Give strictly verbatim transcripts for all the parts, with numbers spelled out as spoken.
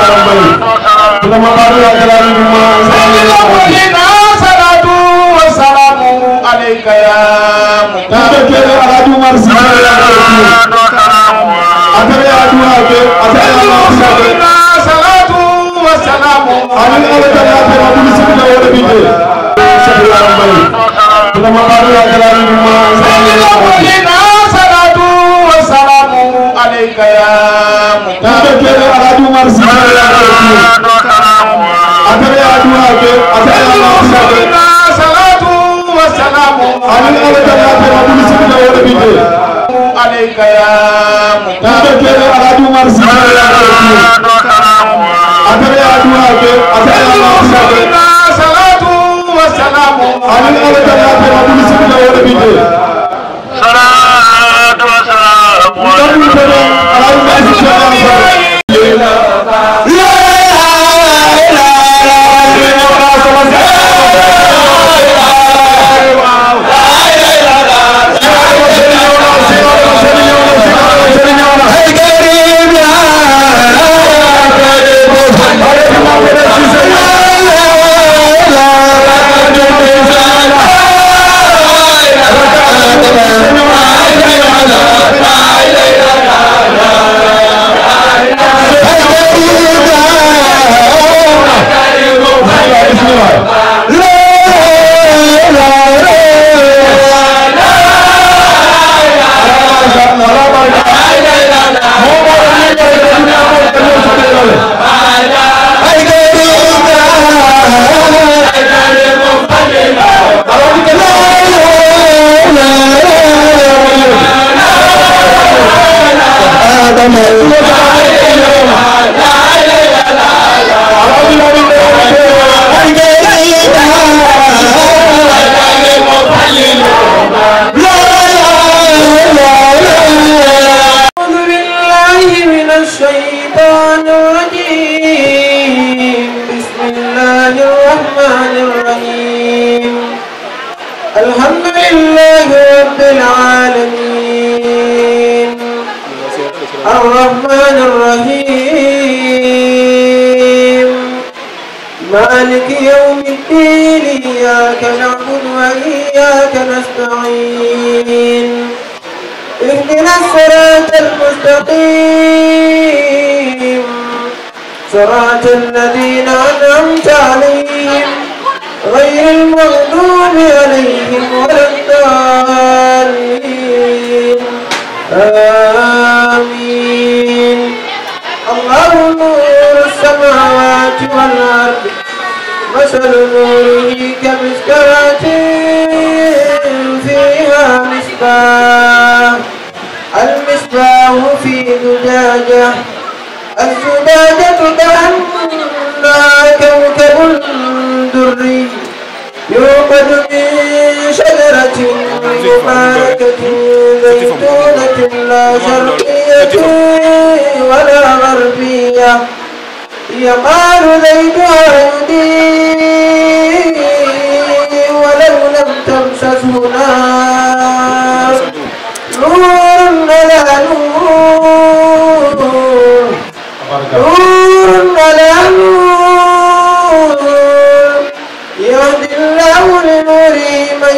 عليك يا مختار صلاة وسلام عليك يا عليك يا صلاة وسلام الحمد لله رب العالمين الرحمن الرحيم مالك يوم الدين إياك نعبد وإياك نستعين اهدنا الصراط المستقيم صراط الذين أنعمت عليهم غير المغضوب عليهم ولا الضالين آمين. الله نور السماوات والأرض مثل نوره كمشكاة فيها مصباح المصباح في زجاجة الزجاجة كأنها كوكب دري يوقد من شجرة مباركة زيتونة لا شرقية ولا غربية يقال زيتها يضيء ولو لم تمسسه نار نور على نور نور على نور يهدي الله لنوره من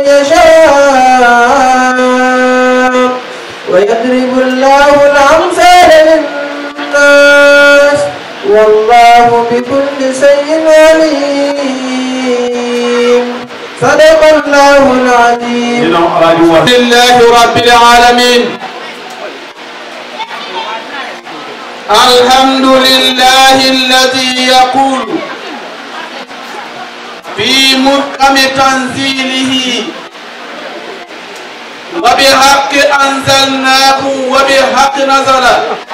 يشاء ويضرب الله الأمثال للناس والله بكل شيء عليم. صدق الله العظيم. لله رب العالمين. الحمد لله الذي يقول في محكم تنزيله وبحق أنزلناه وبحق نزل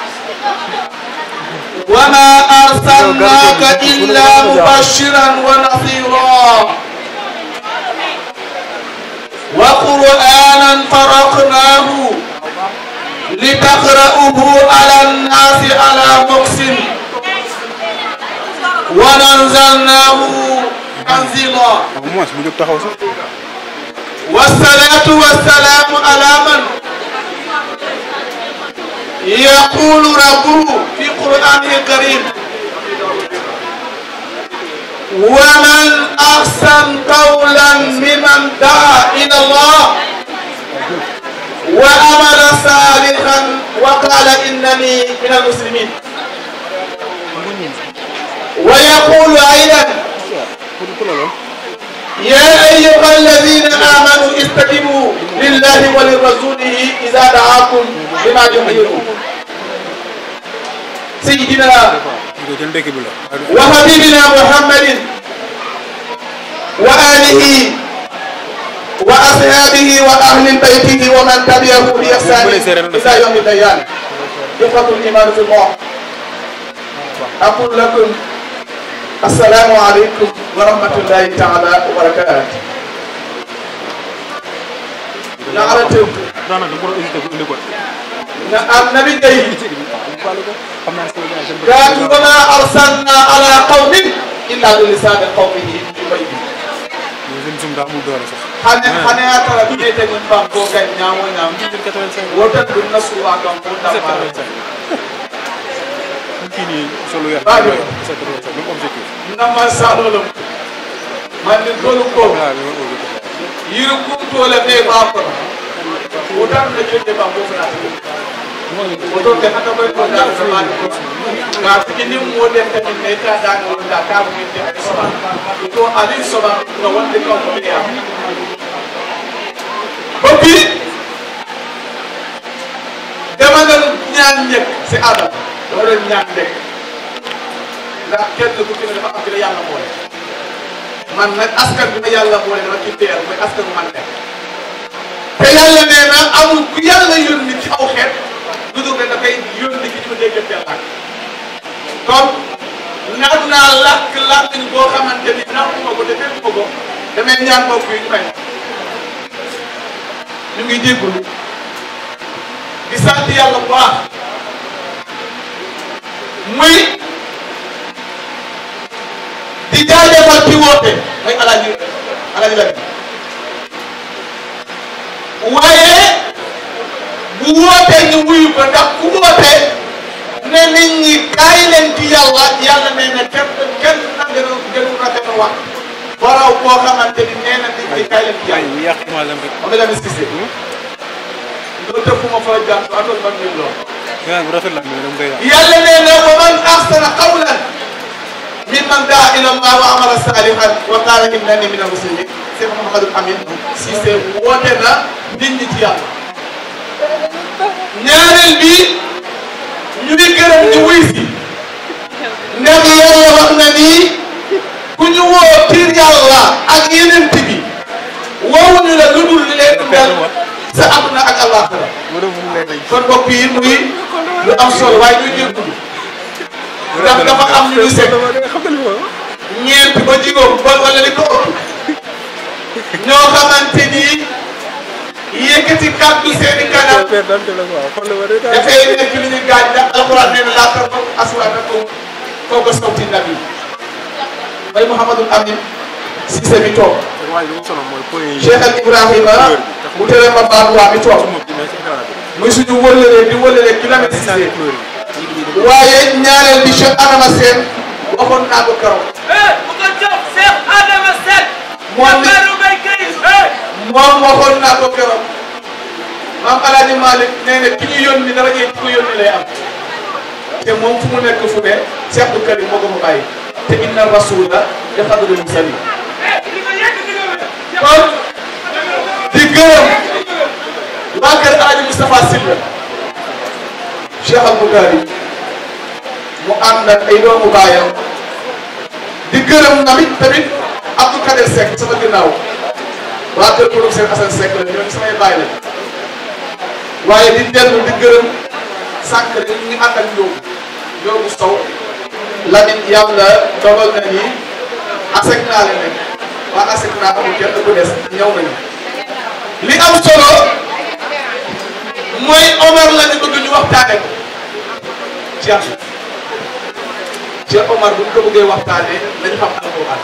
وما أرسلناك إلا مبشرا ونصيرا وقرآنا فرقناه لتقرأه على الناس على مكث ونزلناه تنزيلا. والصلاة والسلام على من يقول ربه في قرآنه الكريم ومن أحسن قولا ممن دعا إلى الله وعمل صالحا وقال إنني من المسلمين. ويقول أيضا يا أيها الذين آمنوا استجيبوا لله ولرسوله إذا دعاكم لما يحييكم. سيدنا وحبيبنا محمد وآله وأصحابه وأهل بيته ومن تبعه بإحسان إلى يوم الديان. إخوة الإيمان في الله، أقول لكم السلام عليكم ورحمة الله تعالى وبركاته. نعرف النبي جاي قال وما أرسلنا على قوم إلا بلسان قومه يبين. xane xane ya tara bi ne tegun bam ko gay ñaawo ñaam wotan du nasu wa gam ko ta ma kini solo ya même objectif na ma salolo man ni golu ko yiru ku to le be ba ko wotan na jende bam ko na woto ke hata ko ko da sama ga kini mo de ta ni ta da no da ka mo te sama to ali sama no wonde ko ko ya boppi dama nga ñaan ñek ci adam do leen ñaan nek ndax kenn ku ci ne dafa am ci la yàlla boole man nag askan bi ma yàlla boole dama ci teer mooy askan bu man nekk te yàlla nee na amul ku yàlla yónni ci aw xeet lu dul rek dafay yónni ci ñu déggal yàlla comme naat naa làkk làkk boo xamante ni naatuma ko te dégguma ko damay ñaan mbokk yi ñu may ñu ngi jéggulu di sant yàlla bu baax muy di jaajëfal ci woote mooy alaaji alaaji la waaye bu wootee ñu wuyu ko ndax ku woote ne nit ñi kaay leen ci yàlla yàlla nee na kenn kenn na gën a gën a rafet wax baraw boo xamante ni nee na nit ñi kaay leen ci yàlla xam nga la misise loolu tëb fu ma fa jàng atoon man ñu lool yàlla nee na wa man ahsana qawlan mimman daa ila Allah wa amala salihan wa qala innani mina muslimin Cheikh Mouhamadou Amine Cissé woote na nit ñi ci yàlla ñaareel bi ñu ngi gërëm ñu wuy si ndax yàlla wax na ni ku ñu woo tiir yàlla ak yeneen bi woowuñu la lu dul li leen mel sa àdduna ak àllaaxira kon mbokk yi muy lu am solo waaye ñuy jéggulu ndax dafa am ñu ñu sekk ñeent ba jigóom ba wala li ko ëpp ñoo xamante ni yëkkati kàddu seeni kanam dafay nekk li ñu gaañ ndax alxuraan nee na laa tarfa'u aswaatakum fawqa sawti nabi bay Mouhamadou Amine Cissé mi toog Cheikh al Ibrahima mu tere ma baal waa mi toog muy suñu wëlëree di wëlëree kilomètre Cissé waaye ñaareel bi Cheikh Adama Sène waxoon naa ko keroog. bu ko jox Cheikh Adama Sène. moom moom waxoon naa ko keroog maam El Hadj Malick nee na ki ñu yónni dara ñuy ki ko yónni lay am te moom fu mu nekk fu ne Cheikh Abdou Karim moo ko fa bàyyi te inna rasula yafadul mursali kon di gërëm waa kër El Hadj Moustapha Sylla Cheikh Al Boukhari mu ànd ak ay doomu baayam di gërëm tamit tamit Abdou Kader Seck sama ginnaaw waa kër professeur Assane Seck la ñooñu samay baay la waaye di dellu di gërëm sànq rek ñu ngi ànd ak Ndiobu Ndiobu Sow Lamine yàlla dogal na ni asek naa leen rek waa asek naa amul kenn ku des ñëw nañu li am solo mooy Omar la ñu bëgg ñu waxtaane ko Cheikh Cheikh Omar bu ñu ko bëggee waxtaanee nañu xam alquran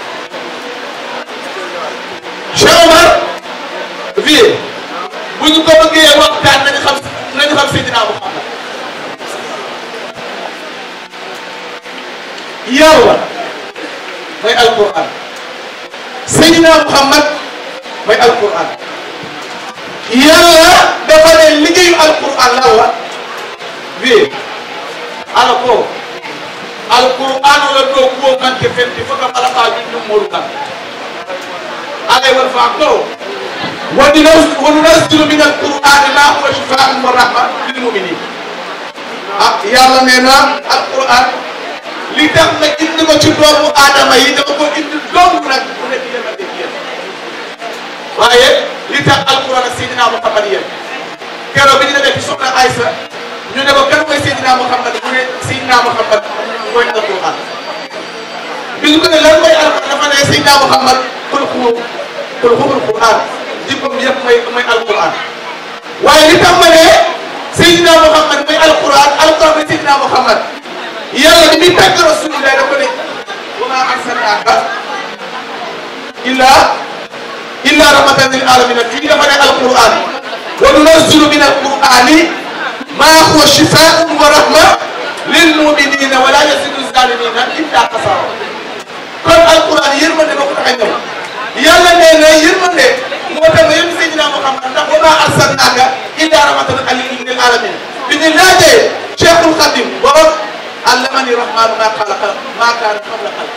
Cheikh Omar vie bu ñu ko bëggee waxtaan nañu xam nañu xam Seydina Muhammad yàlla mooy alquran Seydina Muhammad mooy alquran yàlla dafa ne liggéeyu alquran la wa wi ala ko alquran la do ko man ke fenti foka ala ka ju modu kan ala wal fa ko wadi nunazzilu min alquran ma huwa shifaa'un wa rahma lil mu'minin ah yàlla nee na alquran li tax nga indi ko ci doomu aadama yi dama ko indi doomu nag mu nekk yéen a dégg yéen waaye li tax alquran ak Seydina Muhammad yéen keroog bi ñu demee ci soxna Aysa ñu ne ko kan mooy Seydina Muhammad mu ne Seydina Muhammad mooy alquran bi ñu ko ne lan mooy alquran dafa ne Seydina Muhammad kul xu kul xumul quran jikkoom yëpp mooy mooy alquran waaye li tax ma ne Seydina Muhammad mooy alquran alquran mooy Seydina Muhammad yàlla bi muy tàgg rasulillah da ko ne wa maa arsalnaaka illaa illaa rahmatan lil aalamiin fii dafa ne alquran wa nunazzilu min alqurani maa huwa shifaa'un wa rahma lil mu'miniina wa laa yaziidu zaalimiina illaa xasaara kon alquran yërmande moo ko tax a ñëw yàlla nee na yërmande moo tax nga yónni Seydina Muhammad ndax wa maa arsalnaaka illaa rahmatan lil aalamiin bi ñu laajee Cheikhul Khadim borom allamani rahmaanu maa xalaqa maa kaana qabla xalq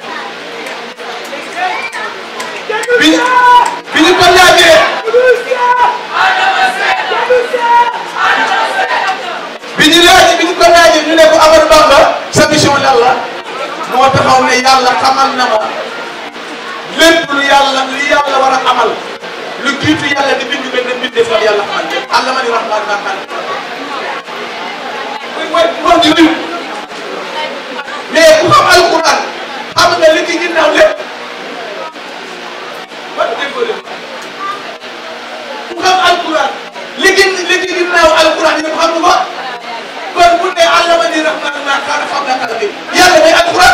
bi bi ñu ko laajee bi ñu laajee bi ñu ko laajee ñu ne ko Amadou Bamba sa mission yàlla moo taxaw ne yàlla xamal na ma lépp lu yàlla lu yàlla war a amal lu jiitu yàlla di bind benn mbindeef la yàlla xamal ne allamani rahmaanu maa kaana qabla xalq mais ku xam alquran xam nga li ci ginnaaw lépp wat déggoo lépp ku xam alquran li ci li ci ginnaaw alquran yëpp xam nga ko kon bu dee allamani rahmaanu maa kaana qabla xalq yàlla may alquran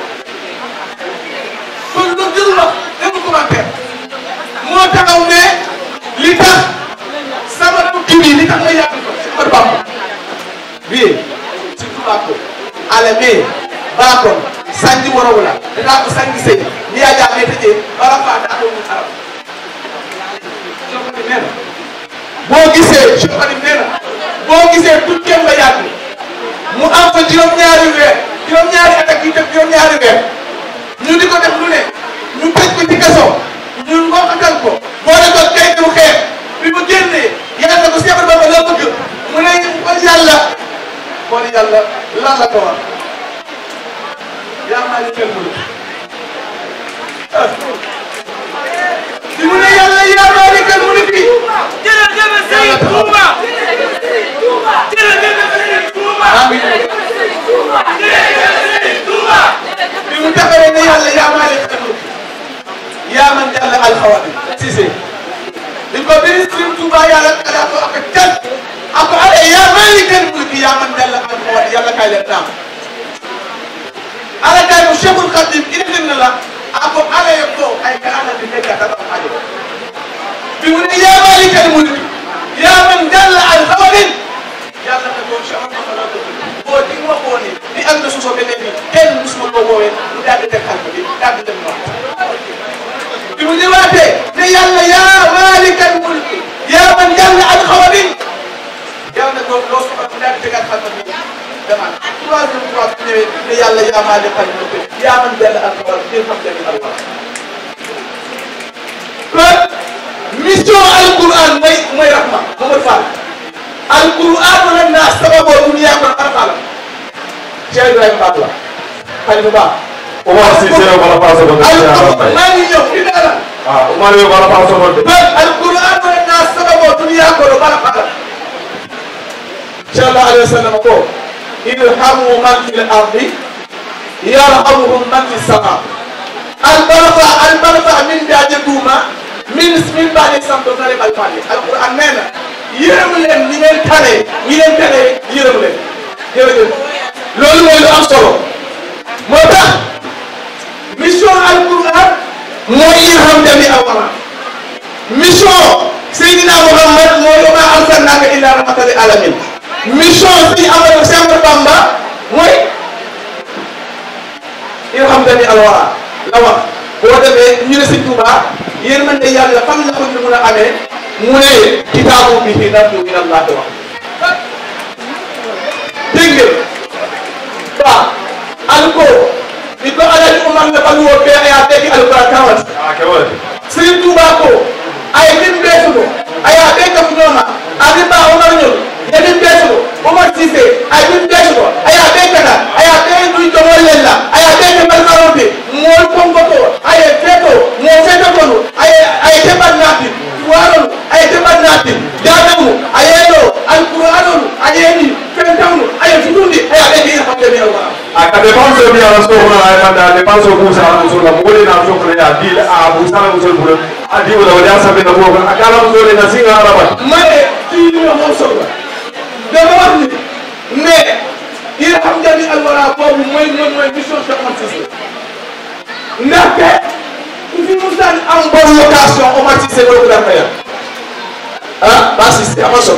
kon loolu jërul wax demul commentaire moo taxaw ne li tax sama tukki bi li tax nga yàgg ko si kër Bamba bii si tubaab ko alame baakon sanji worowula data ko sangi sey ni ya jaame tëjee wala fa daa doon arab Cheikhul nee na boo gisee Cheikhul nee na boo gisee tukkeem ba yàgg mu am fa juróom-ñaari weer juróom-ñaari at ak yi def juróom-ñaari weer ñu di ko def lu ne ñu tëj ko ci kaso ñu ngoxatal ko boole ko kayitu xeex bi mu génnee yàlla ko Cheikh Bamba la bëgg mu ne xool yàlla xool yàlla lan la ko wax yaa maalikal mulk di mu ne yàlla yaa maalikal mulk jërëjëf Sëriñ Touba jërëjëf Sëriñ Touba amiin bi mu taxawee ne yàlla yaa maalikal mulk yaa man jàll alxawaadi Cissé di ko biri Sëriñ Touba yàlla daa ko ak cat ak ale yaa maalikal mulk yaa man jàll alxawaadi yàlla kay leen naam ala kay mo Cheikhul Khadim indil na la ako ala yo ko ay kana di nekk ta am ajo bi mu ne yaa maalikal mulk yaa man jalla al xawarin yàlla na ko Cheikh Ahmadou boo di ma ko ni di am na suso be ni kenn musuma ko woowee mu daal di teg xalma bi daal di dem wax bi mu ñëwaatee ne yàlla yaa maalikal mulk yaa man jalla al xawarin yàlla na ko loo soxla mu daal di tegaat xalma bi demal troisième fois bi ñëwee ne yàlla yaa maalikal mulk yaa man jalla al xawarin di xam jami Allah kon mission alquran mooy mooy rahma Mamadou Fall alquran wala naa sababoo dunya ko arfala Cheikh Ibrahima Ba xalifa ba o ma si sere wala paso ko maa ngi ñëw fi dara ah o ma le wala paso ko kon alquran wala naa sababoo dunya ko arfala sallallahu alayhi wa sallam ko irhamu man fil ardi yarhamuhum man fis sama albarfa albarfa min daaje duuma min min baale samto na leen alfani alquran nee na yërëm leen ñi ngeen tane ñi leen tane yërëm leen jërëjëf loolu mooy lu am solo moo tax mission alquran mooy irham jami awara mission Seydina Muhammad mooy wa maa arsalnaaka illaa rahmatan lil alamin mission si Amadou Cheikh Bamba mooy irham jami awara la wax boo demee ñu ne Sëñ Tuubaa yërmande yàlla fan la ko ñu mën a amee mu ne kitaabu bihi narju min Allah wax dégg ngeen waaw alko di ko Alaaji Umar la balu woo bee ayaa tekki alquran kawal Sëñ Tuubaa ko ay lim beesugo ayaa bee kaf noona adi ba Umar ñëw yemin beesugo Omar Cissé ay lim beesugo ayaa bee kana ayaa bee duy jomol len la ayaa bee ke malmaronte mool kongoto aye feto mo feto konu aye aye tebat naati waronu aye tebat naati jadamu ayelo alquranonu ayeni fentawnu aye futundi ayaa bee ke hamde mi Allah aka dépense bi ala so na ay manda dépense ko sa ala so la mo na so ko ya di a bu sa mo so bu a di wala wala sa be na ko akala mo so na singa araba mane ti mo mo so dama wax ni mais il hamdani alwara boobu mooy mooy mooy mission Cheikh Omar Cissé ndaxte ku fi mu daan am bonne location Omar Cissé loolu daan fayal ah ba Cissé ama so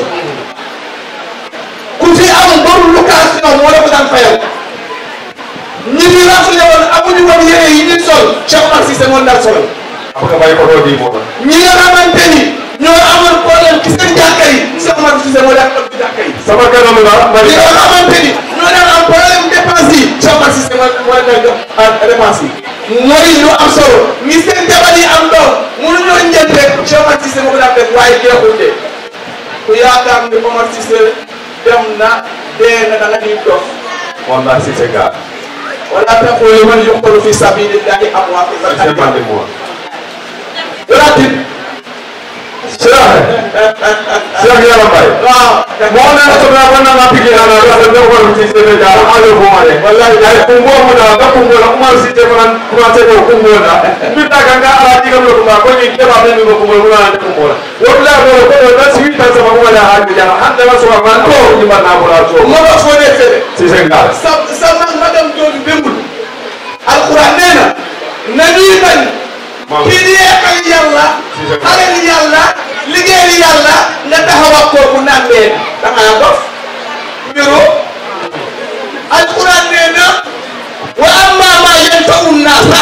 ku fi am bonne location moo la ko daan fayal ñi fi rafetlu woon amuñu woon yére yi ñu sol Cheikh Omar Cissé moo daan sol après bay ko do di mo ñi nga xamante ni ñoo amoon problème ci seen jàkka yi Cheikh Omar Cissé moo daan toog ci jàkka yi sama kanam la ñi nga xamante ni ñoo daan am problème dépense yi Cheikh Omar Cissé moo moo leen jox dépense yi mooy lu am solo ñi seen jabar yi am doom mënuñoo njëkk rek Cheikh Omar Cissé moo ko daan def waaye jeexul de ku yaakaar ni Omar Cissé dem na dee na da nga ñuy dox wallahi Cissé ga wala taqulu liman yuqtalu fi sabilillahi amwaatun bal c'est pas de moi ahyaa'un Cheikh Cheikh yalla bay waaw mo na so na wana na pigi na na sa do ko ci se be dara ala ko mare wallahi ay ko mo mo na da ko mo na Umar Cissé ko nan ko se ko ko mo na mi ta ganga ala diga mo ko ma ko ni ke ba be mi ko mo na ko mo na wallahi ko ko da si ta sa ko na ha bi jara han da so ma ko ni ma na ko la so mo ba fo ne fere ci se ngal sa sa man madam jooju bembul alquran nee na nañuy bañ kii di yeekal yàlla alal yàlla liggéeyal yàlla nga taxaw ak kooku naan leen da ngaa dof bureau alquran nee na wa amma ma yanfa'u nnaasa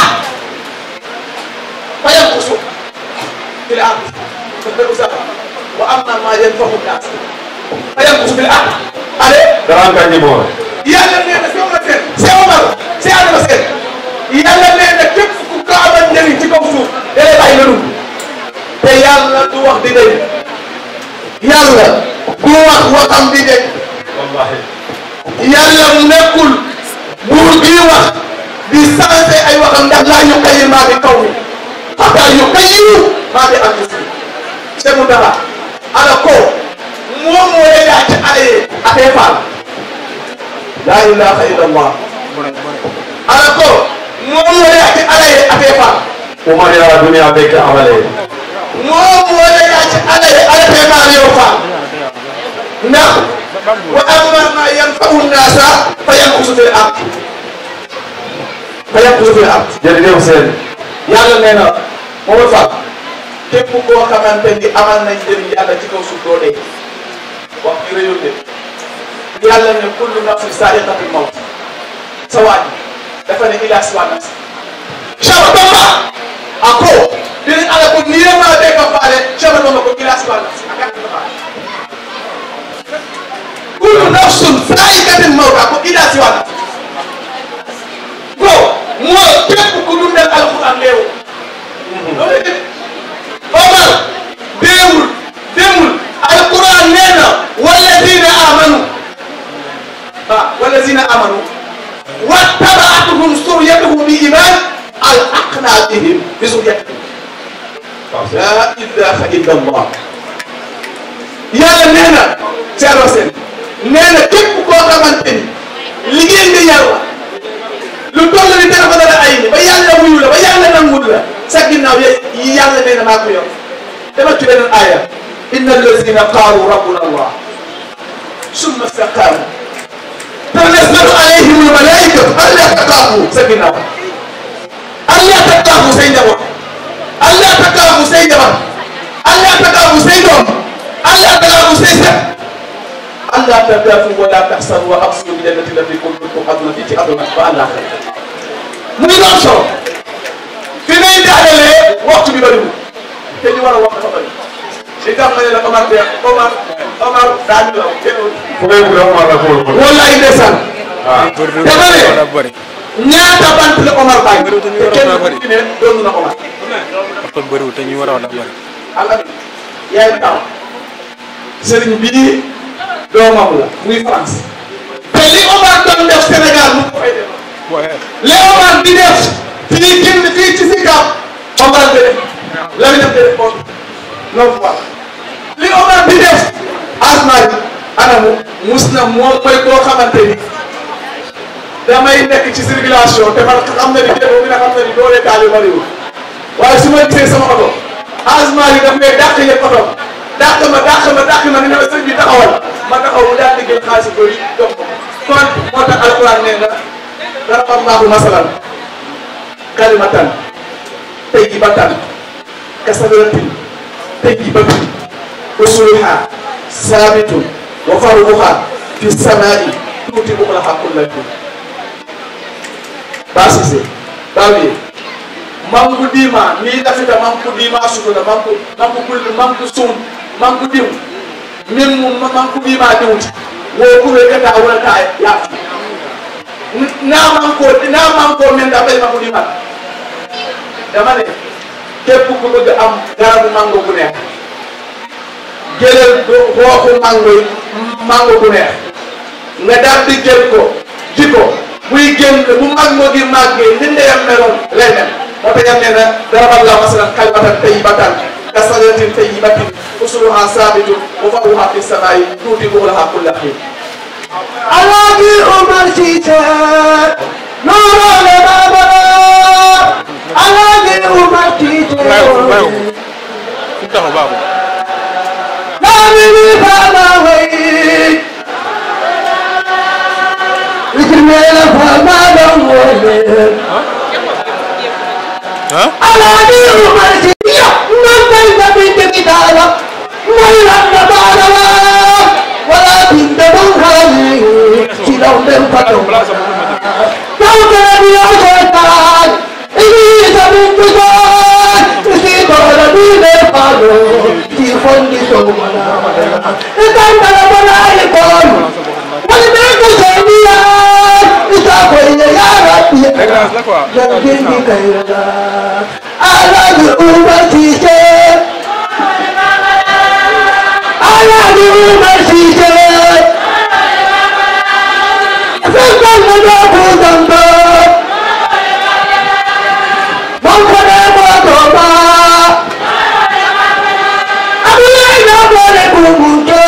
fa yanqusu fil ard wa amma ma yanfa'u nnaasa fa yanqusu fil ard ale daran kan ni mo yàlla nee na soo ma seet see Omar see Adama seet yàlla nee na képp ku ko amal njëriñ ci kaw suuf da lay bàyyi nga dund te yàlla du wax di dégg yàlla du wax waxam di dégg wallahi yàlla mu nekkul buur bi wax di changé ay waxam ndax laa yuqayyiru maa bi qawmin hattaa yuqayyiru maa bi anfusihim c'est mu dara ala ko moom moo lay laaj ci ale affaire faal laa ilaaha illallah ala ko moom moo lay laaj ci ale affaire faal Umar ya dunia beke amale moom moo lay laaj ci ale affaire faal yow faal ndax wa amma ma yanfa'u nnaasa fa yanqusu fil ard fa yanqusu fil ard jërëjëf seen yàlla nee na moom fa képp koo xamante ni amal nañ njëriñ yàlla ci kaw suuf doo dee wax ji rëyul de yàlla ne kullu nafsin zaa'iqatul mawt sa waaj dafa ne ila siwa nafsi Cheikh Bamba ako dinañ ala ko nii la maa dee ko faale Cheikh Bamba ko ila siwa nafsi kullu nafsin zaa'iqatul mawt ako ila siwa nafsi ko mooy képp ku dundal alquran léewu loolu la Omar déewul déemul alquran nee na wallazina amanu ah wallazina amanu wattabaatuhum suriyatuhum bi iman alhaqna bihim bi suriyatihim la ilaha illa allah yàlla nee na Thierno Sène nee na képp koo xamante ni liggéey nga yàlla lu toll ni dara ba dara ay ni ba yàlla wuyu la ba yàlla nangul la sa ginnaaw yi yàlla nee na maa ko yor dama ci beneen aaya inna allazina qaalu rabbuna allah summa istaqaamu tanazzalu alayhim almalaikatu alla taxaafu sa ginnaaw alla taxaafu say njaboot alla taxaafu say njaboot alla taxaafu say doom alla taxaafu say set alla taxaafu wala taxsanu wa absiru bi jannati allati kuntum tu'aduna fii ci àdduna ba àllaaxira muy doon solo ne la Omar de Omar Omar daa ñu la teewul. fu ngay bëgg a Omar la fóol ko. wallaay ndeysaan. waaw dama ne ñaata bant la Omar bàyyi. te kenn ku ne doon na Omar. wax ko bëriwul te ñu war a wax dafa bëri. allah yaay taw sëriñ bii doomam la muy France. te li Omar doon def Sénégal mu ko fay def. li Omar di def fii génn fii ci Sicap Omar nga def la ñu def def kon non quoi li Omar di def asmaa bi anamu mus na moom mooy koo xamante ni damay nekk ci circulation te man xam na ni jéego bi nga xam na ni doole taal yu bariwul waaye su ma gisee sama oto asmaa yi daf may dàq yëpp oto dàq ma dàq ma dàq ma ni ne ma sëñ bi taxawal ma taxaw mu daal di jël xaalis bu bëri jox ko kon moo tax alquran nee na dara Allahu masalan kalimatan tayyibatan kasabaratin tayyibatin usuluha sabitun wa faruha fi samai tuuti ukulaha kulla yawm basise bawiye mangu dima ni dafita mangu dima sugula mangu mangu kul mangu sun mangu dim min mu mangu dima diwti wo kube kata wala ta yaatu na manko na manko men da bay mangu dima dama ne képp ku bëgg am garabu mango bu neex jëlal xooxu mango yi mango bu neex nga daal di jël ko ji ko buy génn bu mango gi màggee ni ndeyam meloon lay mel moo tax nee na daraba Allahu masalan kalimatan tayyibatan kasajaratin tayyibatin usluha sabitun wa faruha fi samaa'i tuuti ukulaha kulla hiin. Alaaji Omar Cissé nooroo le baaba Alaaji Omar Cissé naamini faama way ikirmeela faama doon woole Alaaji Omar Cissé man tay nabi tegitaala mooy randa baala wala binde bon hali ci daw dem fato taw kene yoo seetaan Idrissa bintu Joon si doora di le palo ci fondi somana itan dala balaay koon wali meko seeniya isa koyne yaa rabbi jangin bi kayrada Alaaji Omar Cissé Alaaji Omar Cissé fekkal na doo ko damba man ko dee moo tooba Abdoulaye naa boole bungunte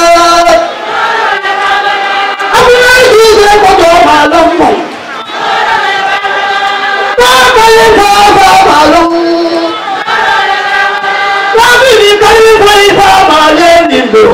Abdoulaye Cissé ko tooba lammu taa kale tooba malum taa bini kali fay faama leen nindo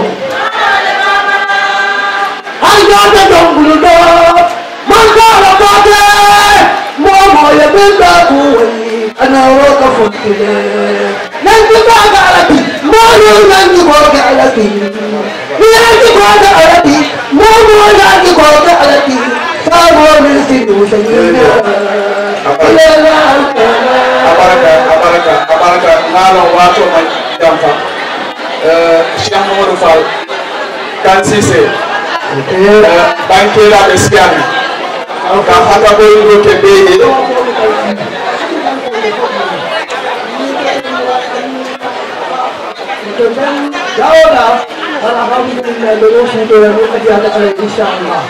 Aljaata dongulu doo man kaara boote moo mooye binda kuway ana roka fokkile nanti kooga alati moolu nanti kooga alati nanti kooga alati moomu nanti kooga alati saabooni sinu sañina ilela abaraka abaraka abaraka ngalo wato ma jamfa Cheikh Mamadou Fall Kan Cissé bankera ɓe siyami ka hata ɓoyɗo ke ɓeyi Daola alhamdulillah lolo sudo ya ko kadi ala ala inshallah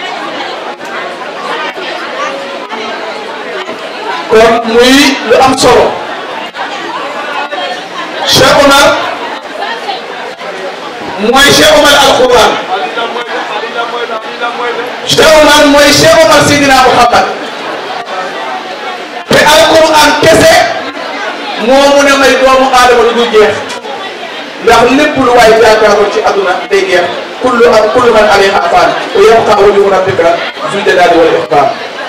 kon muy lu am solo Cheikh Omar mooy Cheikh Omar alquran Cheikh Omar mooy Cheikh Omar Seydina Muhammad te alquran kese moo mun a may doomu aadama lu dul jeex ndax lépp lu waay yaakaaroon ci àdduna day jeex kullu am kullu man alayha fan wa yabqa wajhu rabbika zul jalali wal ikram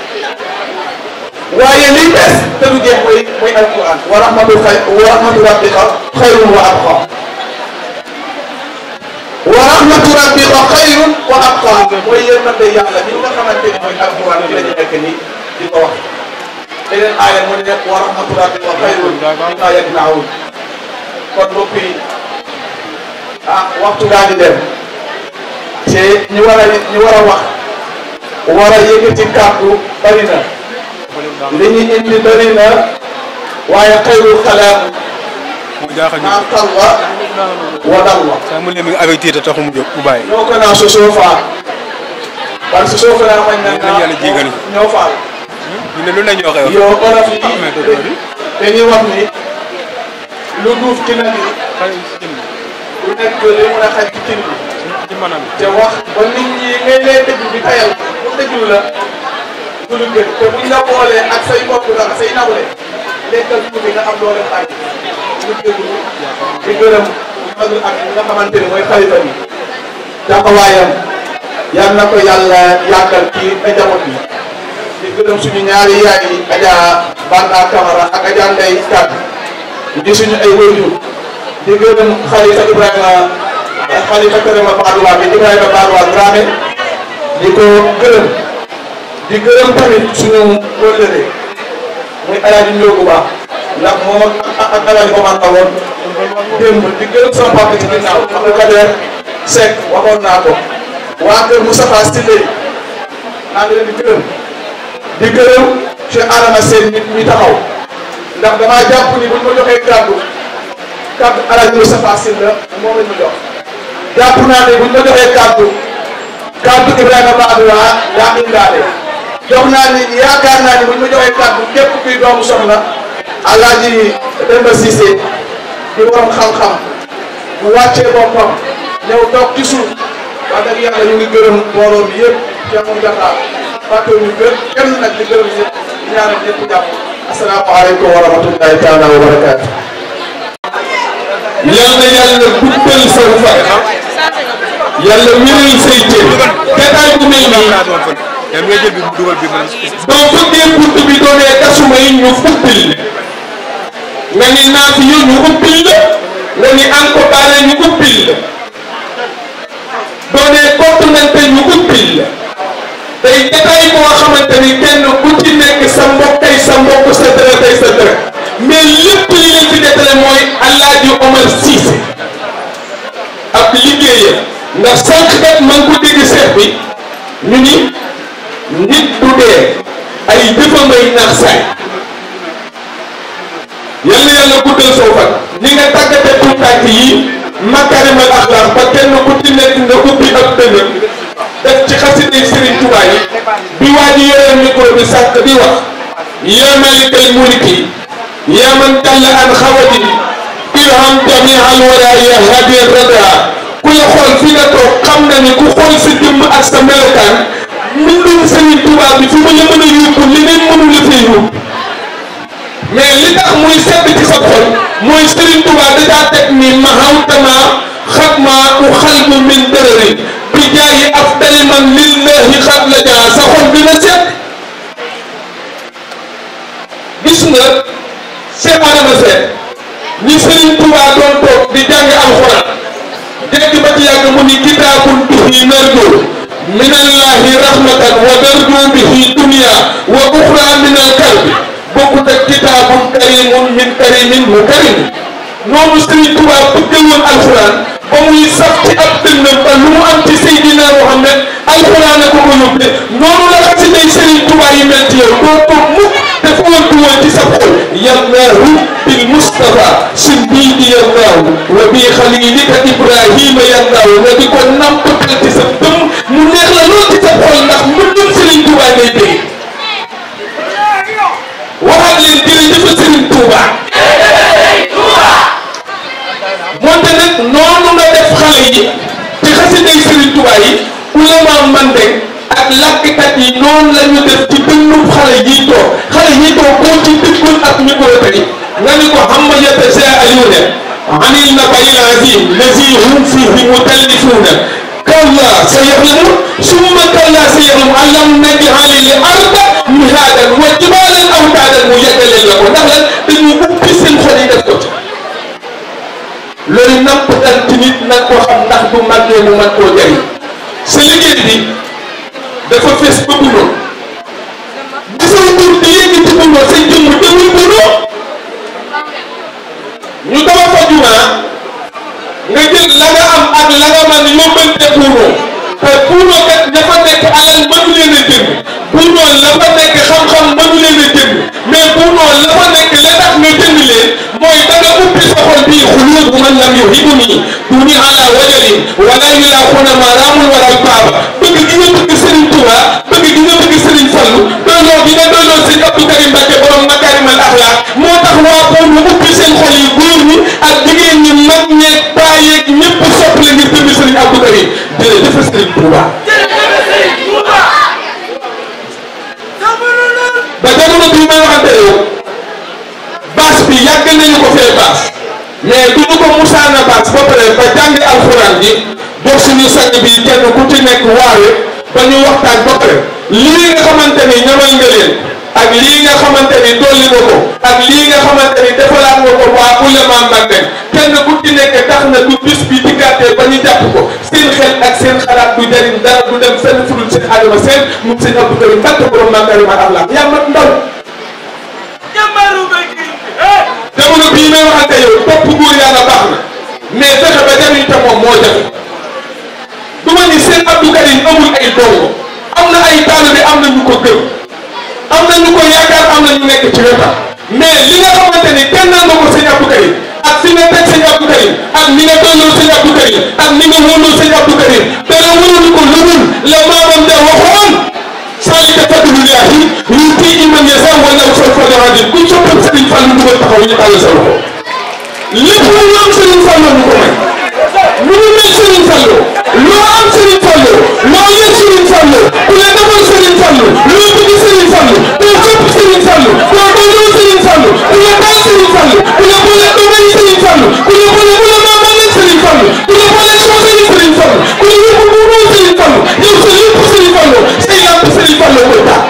waaye liy des te du jeex mooy mooy alquran wa rahmatu xay wa rahmatu rabbika xayrun wa abqa wa rahmatu rabbika xayrun wa abqa mooy yërmande yàlla li nga xamante ni mooy alquran bi la ñu nekk nii di ko wax beneen aaya mu ne wa rahmatu rabbika xayrun mimma yajmaun kon mbokk yi ah waxtu daa di dem te ñu war a ñu war a wax war a yëkkati kàddu bari na li ñu indi bari na waaye xayrul kalaam maa qalla wa dalla. saa mu ne mi avec tiita taxu mu jóg mu bàyyi. ñoo ko naa sosoo faal parce que soo ko naa mañ na naa ñoo faal. ñu ne lu ne ñoo koy wax. yow olof yi dañuy wax ni lu duuf ci nag yi lu nekk li mun a xaj ci cin bi te wax ba nit ñi ngay lay déglu di tayal bu déglu la du lu gën te buñ la boolee ak say mbokk dara say nawle lekkal tuuti nga am loo leen xaaj ñu déglu di gërëm mag ak nga xamante ne mooy xalifa bi taxawaayam yal na ko yàlla yàggal ci njaboot bi di gërëm suñu ñaari yaay yi Adja Banda Camara ak Adja Ndeye Kane di suñu ay wëyjur di gërëm Khalifa Ibrahima Khalifa Karama Badouwa bi Ibrahima Badouwa Dramé di ko gërëm di gërëm tamit suñu wëllëre muy Alaaji Ndiogu Ba ndax moom ak ak Alaaji Omar la woon démb di gërëm sama papa ci ginnaaw Abdou Kader Seck waxoon naa ko waa kër Moustapha Sile maa ngi leen di gërëm di gërëm Cheikh Adama Sène nit mi taxaw ndax damaa jàpp ni buñ ma joxee kàddu kàddu Alaaji Moustapha Sile la moom lañ ma jox jàpp naa ne buñ ma joxee kàddu kàddu Ibrahima Badouwa daa indaale jox naa ni yaakaar naa ni buñ ma joxee kàddu képp kuy doomu soxna Alaaji Demba Cissé di borom xam-xam bu wàccee boppam ñëw toog ci suuf wax dëgg yàlla ñu ngi gërëm mbooloo bi yëpp Cheikh Moussa Diakha fàtte ñu gër kenn nag di gërëm ñëpp di ñaanal ñëpp jàpp asalaamaaleykum wa rahmatullahi taala wa barakaatu. yal na yàlla guddal sa fan yàlla wéral say cër jotaay bu mel nii boo bëggee bunt bi doonee kasuma yi ñu ubbil nga ni naaf yi ñu ubbil la nga ni ankobaale ñu ubbil la doonee kontinente ñu ubbil la tey jotaay boo xamante ni kenn ku ci nekk sa mbokkay sa mbokk sa dërëtay sa dërët mais lépp li leen fi detale mooy Alaaji Omar Cissé ab liggéeyam ndax sànq kat man ko dégg seet bi ñu ni nit du dee ay jëfamay naax saay yal na yàlla guddal soo fan ni nga tàggate tuutàkk yi makarimal axlaax ba kenn ku ci nekk nga ubbi ab dënn def ci xasida Serigne Touba yi bi waa ji yoreel micro bi sànq di wax yaa malikal mulki yaa man talla an xawadi irham jamial wala ya hadi rada ku la xool fi nga toog xam na ni ku xool sa jëmm ak sa melokaan mbindum Serigne Touba bi fi mu la mën a yóbbu leneen mënu la fee yóbbu mais li tax muy sedd ci sa xol mooy Serigne Touba dajaa teg ni mahawtama xatma u xalbu min dërëri bi jaayi afdali man lillahi xat la jaa sa xol dina sedd gis nga Cheikh Adama Sène ni Serigne Touba doon toog di jàng alxuraan dégg ba ci yàgg mu ni kitaabun bihi narju minallahi rahmatan wa narju bihi dunya wa uxra min al karbi bokkut ak kitaabun karimun min karimin mu karim noonu Serigne Touba bëggal woon alxuraan ba muy sax ci ab dënnam ba lu mu am ci Seydina Muhammad alxuraan ko ko yóbbe noonu la xam si day Serigne Touba yi mel ci yow doo toog mukk te foontu woon ci sa xol yallaahu bil Mustafa sindiidi yallaahu wa bi xalilika Ibrahima yallaahu nga di ko nampatal ci sa dëmm mu neex la lool ci sa xol ndax mbëndum Serigne Touba ngay dégg waxaat leen jërëjëf Serigne Touba moonte nag noonu nga def xale yi ci xasiday Serigne Touba yi ulama mandeng ak làkkat yi noonu la ñu def ci dënnub xale yi toog xale yi toog boo ci dëggul ak micro tey nga ni ko xam ma yatasaaluuna anil naba'il aziim lazii hum fiihi muxtalifuuna kallaa saya'lamuun summa kallaa saya'lamuun alam naj'al al-arda mihaadan wa jibaalan awtaadan mu yeggaleel la ko ndax lan dañu ubbi seen xol yi def ko ci loolu nampatal ci nit nag ko xam ndax du màggee mu mën koo jëriñ sa liggéey bi dafa fees ba bunoo gisoo tur di yéegi ci bunoo sa jëmm demul bunoo ñu dama fa jumaa nga jël la nga am man lam yuhibuni duni ala wajali wala yulaquna ma ramul wala baba bëgg gi nga bëgg Serigne Touba bëgg gi nga bëgg Serigne Fallou doyloo gi nga doyloo Serigne Abdou Karim Mbacké borom makarimal akhlaq moo tax waa boobu ñu ubbi seen xol yi góor ñi ak jigéen ñi mag ñeeg paa yeeg ñëpp sopp la ngir bëgg Serigne Abdou Karim jërëjëf Serigne Touba. ba jamono bii may waxante yow baas bi yàgg nañu ko fee baas mais du ñu ko musaana baas ba pare ba jàng alxuraan ji jox suñu sang bi kenn ku ci nekk waare ba ñu waxtaan ba pare lii nga xamante ni ñamal nga leen ak lii nga xamante ni dolli nga ko ak lii nga xamante ni defalaat nga ko waa ulama Mbàkke kenn ku ci nekk tax na du bis bi diggaatee ba ñu jàpp ko seen xel ak seen xalaat du jariñ dara du dem fenn fudul seen Adama seen mu seen Abdou Karim Mbacké borom makarimal akhlaq yaa mat ndaw. jamono bii may waxante yow topp góor yàlla baax na mais fexe ba jariñ te moom moo jafe du ma ni seen Abdou Karim amul ay dongo am na ay taalibe am na ñu ko gëm am na ñu ko yaakaar am na ñu nekk ci wetam mais li nga xamante ni kenn naa nga ko sëñ Abdou Karim ak fi nga teg sëñ Abdou Karim ak ni nga doyloo sëñ Abdou Karim ak ni nga wóoloo sëñ Abdou Karim dara wóolu ko lu dul la maamam da waxoon salika fadlullahi yu'tiihi man yashaa wa lahu fadlun aziim ku soppal Serigne Fallou dugal taxaw ñu tàll sa loxo lépp lu am Serigne Fallou ñu ko may lu mu mel Serigne Fallou loo am Serigne Fallou loo yëg Serigne Fallou ku la defal Serigne Fallou loo bëgg Serigne Fallou doo sopp Serigne Fallou doo doyloo Serigne Fallou ku la baal Serigne Fallou ku la boole doomay Serigne Fallou ku la boole ku la maamaale Serigne Fallou ku la boole soosali Serigne Fallou ku la yóbbu buuroo Serigne Fallou yow sa lépp Serigne Fallou say làmp Serigne Fallou koy taal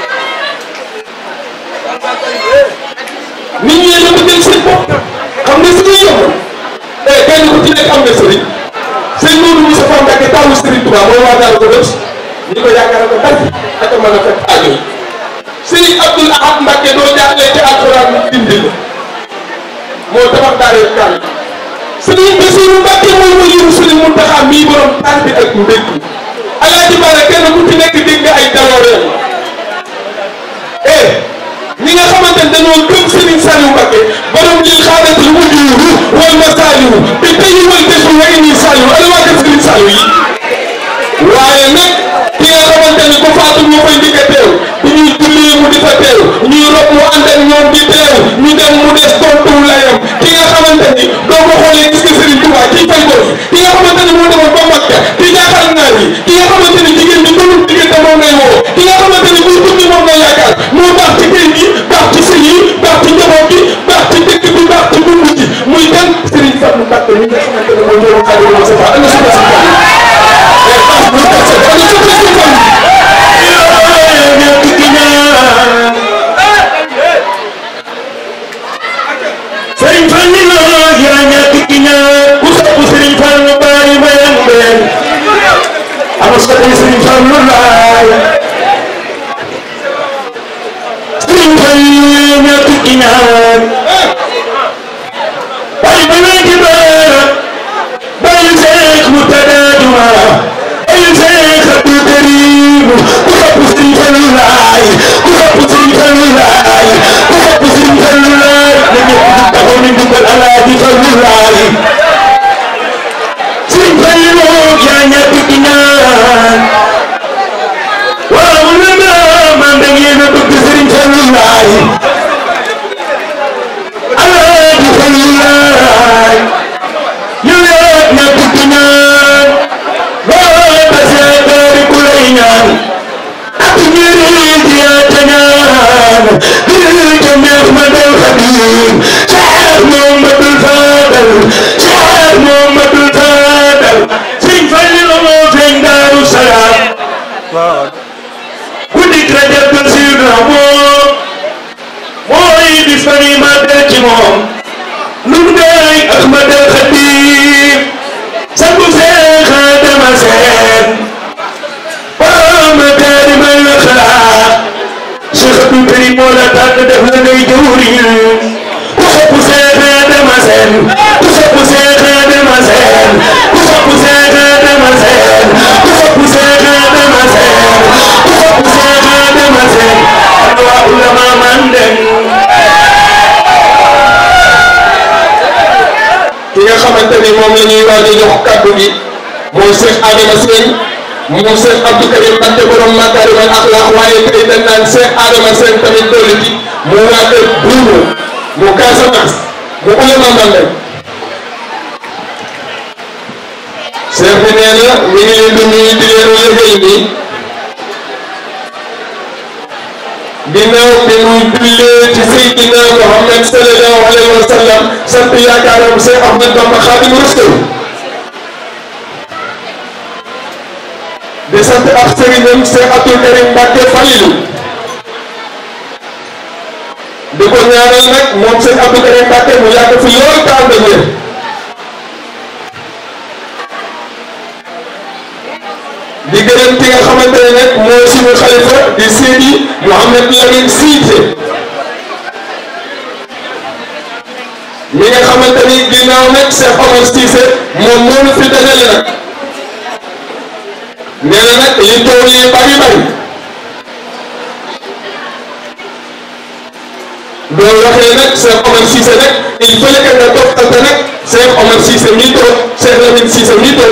nit ñi la bëggal seen bopp xam nga suñuy yomb eh kenn ku ci nekk am nga Serigne Serigne Modou Moustapha Mbacké taawu Serigne Touba mooy waa Daaru Xudoos ñi ko yaakaar ko tànn ak mën a fekk aajo yi Serigne Abdoul Ahad Mbacké doo jàngalee ci alxuraan dindi la moo tabax daara kaal Serigne Bassirou Mbacké mooy waliyu Serigne Mountakha mii borom taal bi ak mbéy mi Alaaji Bara kenn ku ci nekk dégg nga ay dalooreem eh ñi nga xamante ne dañoo gëm Serigne Saliou Mbacké borom lil xaadatil wujuuhu wal masaalihu te tey wal defu wa inni Saliou ala waa kër Serigne Saliou yi waaye nag ki nga xamante ni ko faatu moo fay njëkk a teew bu ñuy julli mu di fa teew ñuy rob mu ànd ak ñoom di teew ñu dem mu des tontu layam ki nga xamante ni doo ko xoolee gis nga Serigne Touba kii fay ko ki nga xamante ni moo demoon ba Makka di jaaxal naar yi ki nga xamante ni jigéen ñi mënul diggante moom ngay woo ki nga xamante ni buy tukki moom ngay yaakaar moo baax ci kër gi baax ci sëy yi baax ci njaboot gi baax ci dëkk bi baax ci dund gi muy kan Serigne Fallou Mbacké ñi nga xamante ne mooy ñoom Xaadimu Mustafaa ana suba si Serigne Fallou yaa ñàkk ki ñaan ku sopp Serigne Fallou bari mayam benn ama sopp Serigne Fallou laay Serigne Fallou yaa ñàkk ki ñaan bari ba wéegi bara bari seek mu tadaaduma bari seek Abdou Karim ku sopp Serigne Fallou laay ku sopp Serigne Fallou laay ku sopp Serigne Fallou laay taxaw ni dugal Alaaji Fallou laay Serigne Fallou yaa ñàkk ki ñaan waaw la ma man da ngeen a bëgg Serigne Fallou laay Alaaji Fallou laay yow yaa ñàkk ki ñaan boo tasee bari ku lay ñaan ak njëriñ ji yaa ca ñaan dina ca neex ma del Xadim Cheikh Mouhamadoul Fadal Cheikh Mouhamadoul Fadal Serigne Fallou moo feeñ Daaru Salaam guddi Rajab gën siiw na moom mooy bis ba ni màggal ci moom lu mu doy Ahmadul Xadim sangu Seex Adama Seen borom Kaarimal Axlaaq Cheikh Abdou Karim moo la tànn def la ngay jëwriñ ku sopp Seex Adama Seen ku sopp Seex Adama Seen ku sopp Seex Adama Seen ku sopp Seex Adama Seen ku sopp Seex Adama Seen ak waa ulama Mandeng ki nga xamante ni moom la ñuy waaj a jox kàddu gi mooy Cheikh Adama Sène moom Cheikh Abdou Karim Mbacké borom Makarimal Akhlaq waaye tey dañ naan Cheikh Adama Sène tamit dolli ci mu waa kër Buubu mu Casamance mu ulama Mandé Cheikh bi nee na mi ngi leen di nuyu di leen liggéey bi ginnaaw bi muy jullee ci Seydina Muhammad sallallahu alayhi wa sallam sant yaakaaram Cheikh Ahmed Bamba Khadimu Rasul di sant ab sëriñam Cheikh Abdou Karim Mbacké Falilou di ko ñaanal nag moom Cheikh Abdou Karim Mbacké mu yàgg fi lool te ànd ak wér di gërëm ki nga xamante ne nag mooy suñu xalifa di Seydi Mouhamed Lamine Cissé mi nga xamante ni ginnaaw nag Cheikh Omar Cissé moom moo ñu fi dajale nag nee na nag li coow yi bari bari loolu waxee nag Cheikh Omar Cissé nag il fallait que nga toog tante nag Cheikh Omar Cissé mi toog Cheikh Lamine Cissé mi toog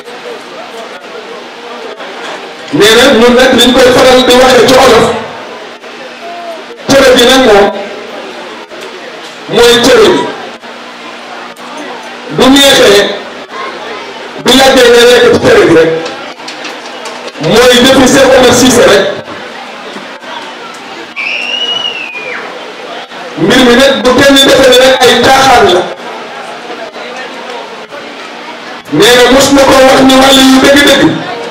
nee na ñun nag liñ koy faral di waxee ci olof cere bi nag moom mooy cere bi du neexee du yàggee nga lekk ci cere bi rek mooy depuis Cheikh Omar Cissé rek mbir mi nag bu kenn defee ne rek ay caaxaan la nee na mos na ko wax ni wàll yu dëgg-dëgg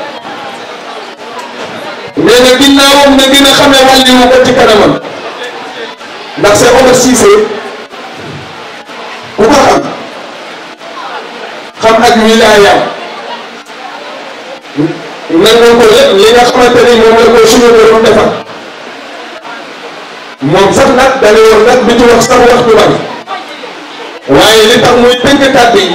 nee na ginnaawam na gën a xamee wàllu wu ko ci kanamam ndax Cheikh Omar Cissé ku ko xam xam ak wilaayam nangoo ko lépp li nga xamante ni moom la ko suñu borom defal moom sax nag da ngay woon nag bi ci wax sax wax bu bari waaye li tax muy tënk kàddu yi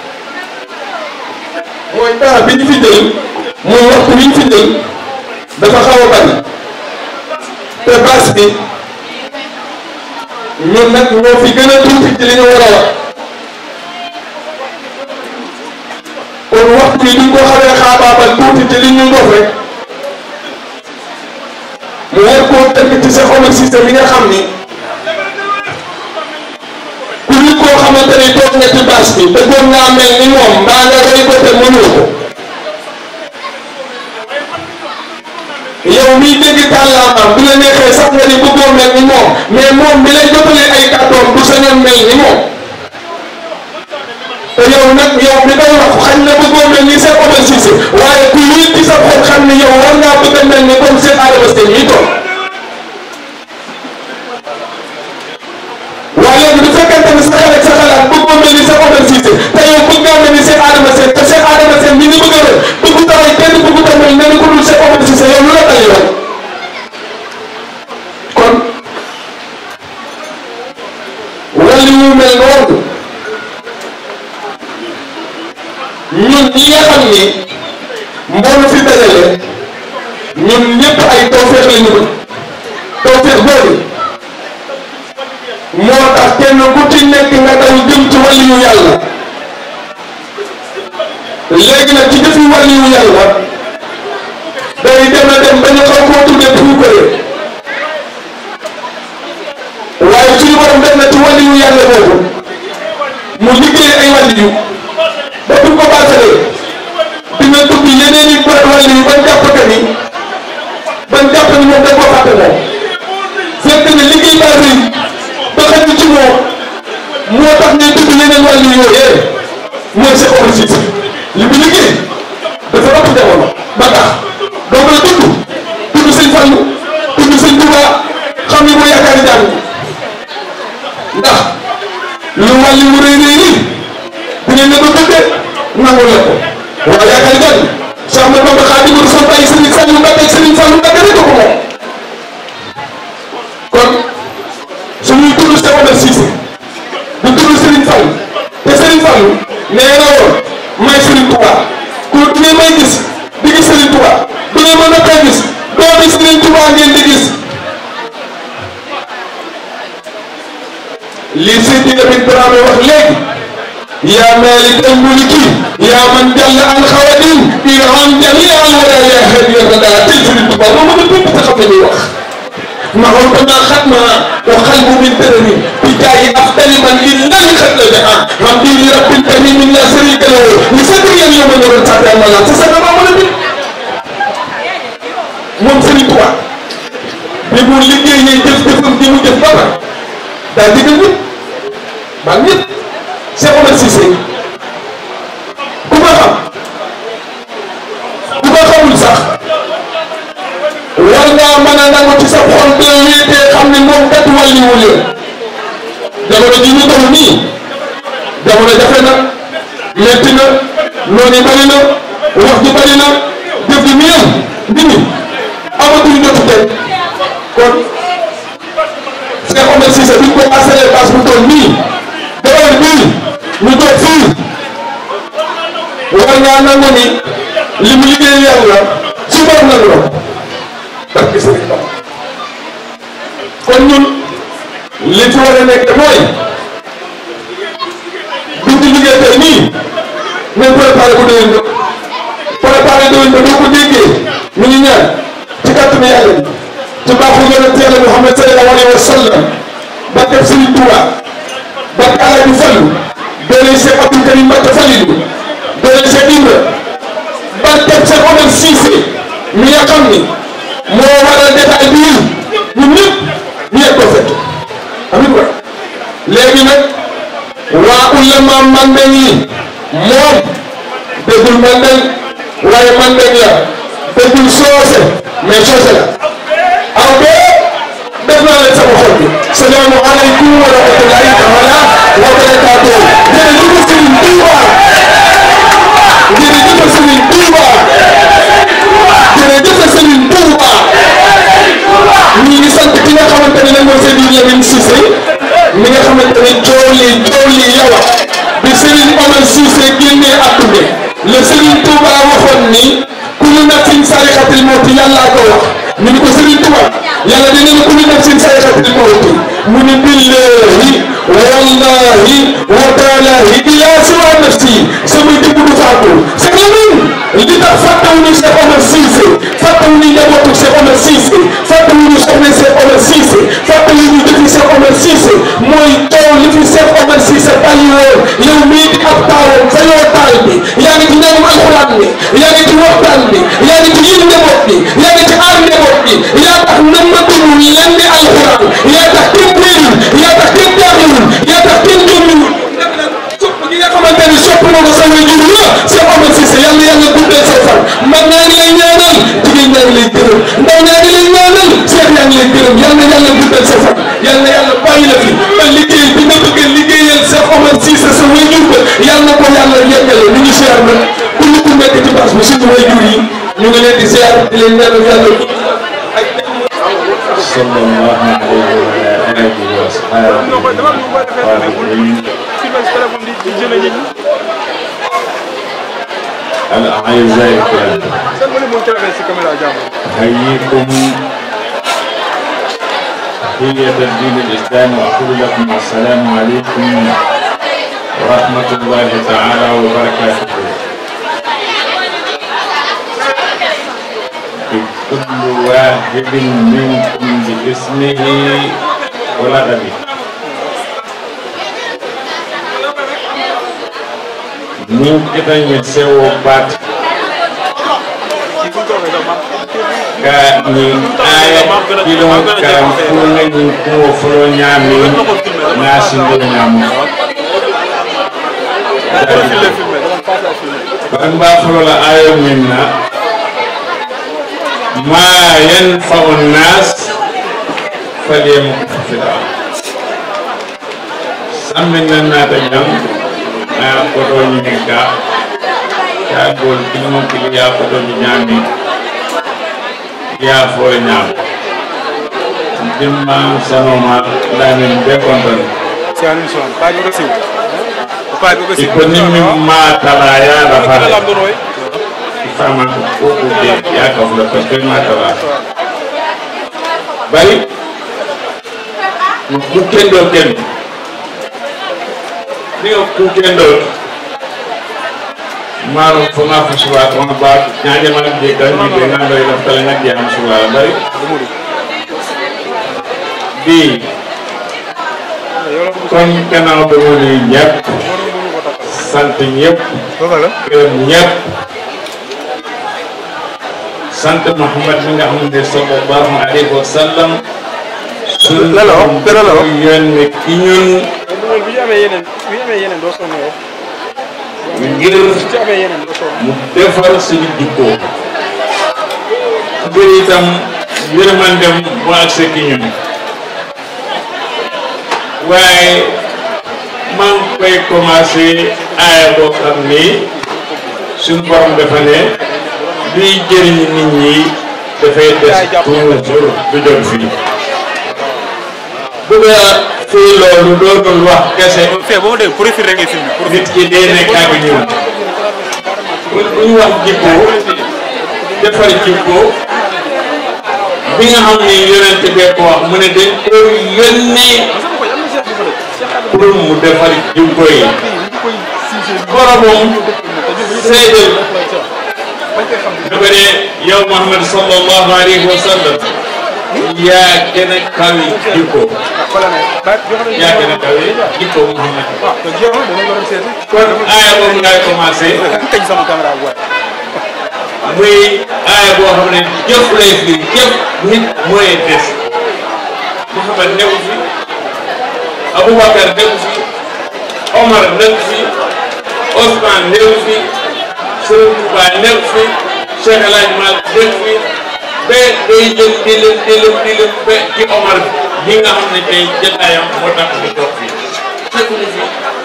mooy temps bi ñu fi jël muy waxtu bi ñu fi jël dafa xaw a bari te base bi ñun nag ñoo fi gën a tuuti ci li ñu war a wax kon waxtu bi duñ ko xawee xaabaabal tuuti ci li ñu dox rek mu war koo tënk ci Cheikh Omar Cissé mi nga xam ni ku nit koo xamante ni toog nga ci base bi te doon ngaa mel ni moom mbaa nga rey ko te mënoo ko yow miy dégg kàllaamaam bu la neexee sax nga ni bëggoo mel ni moom mais moom mi lay jotale ay kàddoom du sañoon mel ni moom te yow nag yow mi koy wax xañ na bëggoo mel ni Cheikh Omar Cissé waaye ku wéet ci sa xol xam ni yow war ngaa bëgg a mel ni comme Cheikh Adama Sène mi toog waaye léegi bu fekkente ni sa xel ak sa xalaat bëggoo mel ni Cheikh Omar Cissé te yow bëgg ngaa mel ni Cheikh Adama Sène te Cheikh Adama Sène mi ngi bëgg a wér bëggu taway kenn bëggu tamit mel ni ku dul Cheikh Omar Cissé yow lu la dal yow kon wàllu yu mel noonu ñun ñi nga xam ni mboolu fi dajale ñun ñëpp ay tawfeex la ñu bëgg tawfeex boobu moo tax kenn ku ci nekk nga daw jëm ci wàllu yu yàlla léegi nag ci jëfi wàllu yu yàlla day dem a dem ba ñu xaw koo tuddee puukare waaye suñu borom def na ci wàllu yu yàlla boobu mu liggéey ay wàllu yu ba buñ ko baasalee dina tudd yeneen i wàllu yu bañ jàpp que ni bañ jàpp ni moom dañ koo fàtte moom fekk ne liggéey base yi ba xëy ci moom moo tax ñuy tudd yeneen wàllu yooyee mooy Cheikh Omar Cissé li mu liggéey dafa ëpp jamono ba tax doo koy tudd tudd sëñ Fallou tudd sëñ Touba xam ni mu yaakaari jàng ndax lu wàllu mu rëy rëy nii bu ngeen ne ko tuddee nangu la ko waaye yaakaari jàng Cheikh Ahmadou Bamba Khadimu Rasul bàyyi Serigne Saliou Mbacké Serigne Fallou Mbacké rek ko moom kon suñuy tudd Cheikh Omar Cissé du tudd Serigne Fallou te Serigne Fallou nee na woon may Serigne Touba ku ne may gis di gis Serigne Touba du ne mën a koy gis doomi Serigne Touba ngeen di gis lii Seydi Lamine Dramé wax léegi يا مالك الملك يا من جل عن خواد ارحم جميع الورى يا هادي الردى تلفن الدبر ومن الدب تخبني وخ معرضنا ختمة وقلب من درني بجاي أفضل من إلا لختل بها حمدي لرب الكريم لا شريك له يصدر اليوم نور التعالى الملا تصدر ما ولدي moom Serigne Touba bi mu liggéeyee jëf jëfam di mu jëf ba pare daal di gën ba ñëpp Cheikh Omar Cissé ku ko xam ku ko xamul sax war ngaa mën a nangu ci sa xol bee wéetee xam ne moom kat wàlliwu leen jamono ji ñu toll nii jamono jafe na metti na noonu yi bari na wax ji bari na jëf ji néew nit ñi amatuñu jotu tey kon Cheikh Omar Cissé bi ñu ko assuré base bu toll nii dawal bii ñu toog fii war ngaa nangu ni li mu liggéey yàlla su borom na lo ndax gis nañ ko kon ñun li fi war a nekk mooy duñ ci liggéey tey nii nañ préparé ko déwén ko préparé déwén ko doo ko déggee ñu ngi ñaan ci kàttanu yàlla bi ci baaxu yonent yàlla Muhammad sallallahu alayhi wa sallam barkeb Serigne Touba barke Alaaji Fallu doole Cheikh Abdou Karim Mbacké Fallilu doole Cheikh Ibra barkeb Cheikh Omar Cissé mi nga xam ni moo waral détail bii ñun ñëpp ñu yegg ko fekk amiin quoi léegi nag waa ulama Mandeng yi moom déggul Mandeng waaye Mandeng ya déggul soose mais soose la aw de def naa leen sama xol bi salaamu aleykum wa rahmatullahi taala wa barakaatu jërëjëf Serigne Touba jërëjëf Serigne Touba jërëjëf Serigne Touba ñi ngi sant ki nga xamante ne nag mooy Seydou Lamine Cissé mi nga xamante ne coow li coow li yow bi Serigne Omar Cissé génnee àdduna le Serigne Touba waxoon ni kullu nafsin sa'iqatul mawt yàlla ko wax ñu ni ko Serigne Touba yàlla dina ne kullu nafsin sa'iqatul mawt mu ni billahi wallahi wa taalahi ila siwa nafsi sama jëmm du faatu c'est que li tax fàttewuñu Cheikh Omar Cissé fàttewuñu njabootu Cheikh Omar Cissé fàttewuñu soxna Cheikh Omar Cissé fàttewuñu jëfi Cheikh Omar Cissé mooy taw li fi Cheikh Omar Cissé bàyyi woon yow mii di ab taawam sa yoo taal bi yaa ngi ci ñaanum alxuraan bi yaa ngi ci waxtaan bi yaa ngi ci yéen njaboot bi yaa ngi ci aar njaboot bi yaa tax nëmmatuñu lenn alxuraan yaa tax kenn réerul yaa tax kenn jaaxlewul yaa tax kenn jommiwul sopp gi nga xamante ni sopp na ko sa waajur la Cheikh Omar Cissé yàlla yàlla guddal sa fan mag ñaa ngi lay ñaanal jigéen ñaa ngi lay gërëm ndaw ñaa ngi lay ñaanal Cheikh yaa ngi lay gërëm yàlla yàlla guddal sa fan yàlla yàlla bàyyi la fi ba liggéey bi nga bëgg a liggéeyal Cheikh Omar Cissé sa waajur ba yàlla ko yàlla yeggale ñu ngi ziar nag ku ñu ku nekk ci bâche bi suñu waajur yi ñu ngi leen di ziar di leen ñaanal yàlla sallallahu alayhi wa alihi wa sahbihi الأعزاء الكرام أحييكم تحية الدين الإسلام وأقول لكم السلام عليكم ورحمة الله تعالى وبركاته. كل واحد منكم باسمه ولقبه. Nous kita nyesewo bat ka ni aya kilon ka kuna ni ko folo nyami na sindo nyamu ba folo la ayo minna ma yanfa'u an-nas falyamfa'u samminna na tajam na koto nyinga ya gol kimo kili ya koto nyami ya fo nyam dimma sanoma lamin be konton sianu son pa do siw pa do siw ko nimmi ma tala ya la fa fama ko ko de ya ko la ko ma tala bari ku kendo ken ni o ku kendo maro fo ma fu suwa ko ba nyaaje ma de kan ni be ngando ila tala ngadi am suwa bari bi kon kana do ni ñep sant ñep gërëm ñep sant Muhammad mi nga xam ne sallallahu alayhi wa sallam lalo lalo yónni ki ñun bu ñu amee yeneen bu ñu amee yeneen doo sonn yow ngir mu defar suñu jikko ngir itam yërmandem mu agsi ki ñun waaye maa ngi koy commencé aaya boo xam ni suñu borom dafa ne liy jëriñ nit ñi dafay des toujours du jóg fii bu nga fii loolu doonul wax kese nit ki dee nekk ak ñun bu ñu wax jikko defar jikko bi nga xam ni yonent bee ko wax mu ne dañ ko yónni pour mu defar jikko yi boromam seedal da ko ne yow Muhammad sallallahu alayhi wa sallam yaa gën a kawe jikko yaa gën a kawe jikko Muhammad kon aaya boobu ngay commencé muy aaya boo xam ne jëf lay fi jëf nit mooy des Muhammad newu fi Aboubacar newu fi Omar newu fi Ousmane newu fi Sëriñ Tuuba newu fi Cheikh El Hadj Malick newu fi ba day jël di leen di leen di leen ba ci Omar bi nga xam ne tey jotaayam moo tax ñu toog fii fekkuñu fi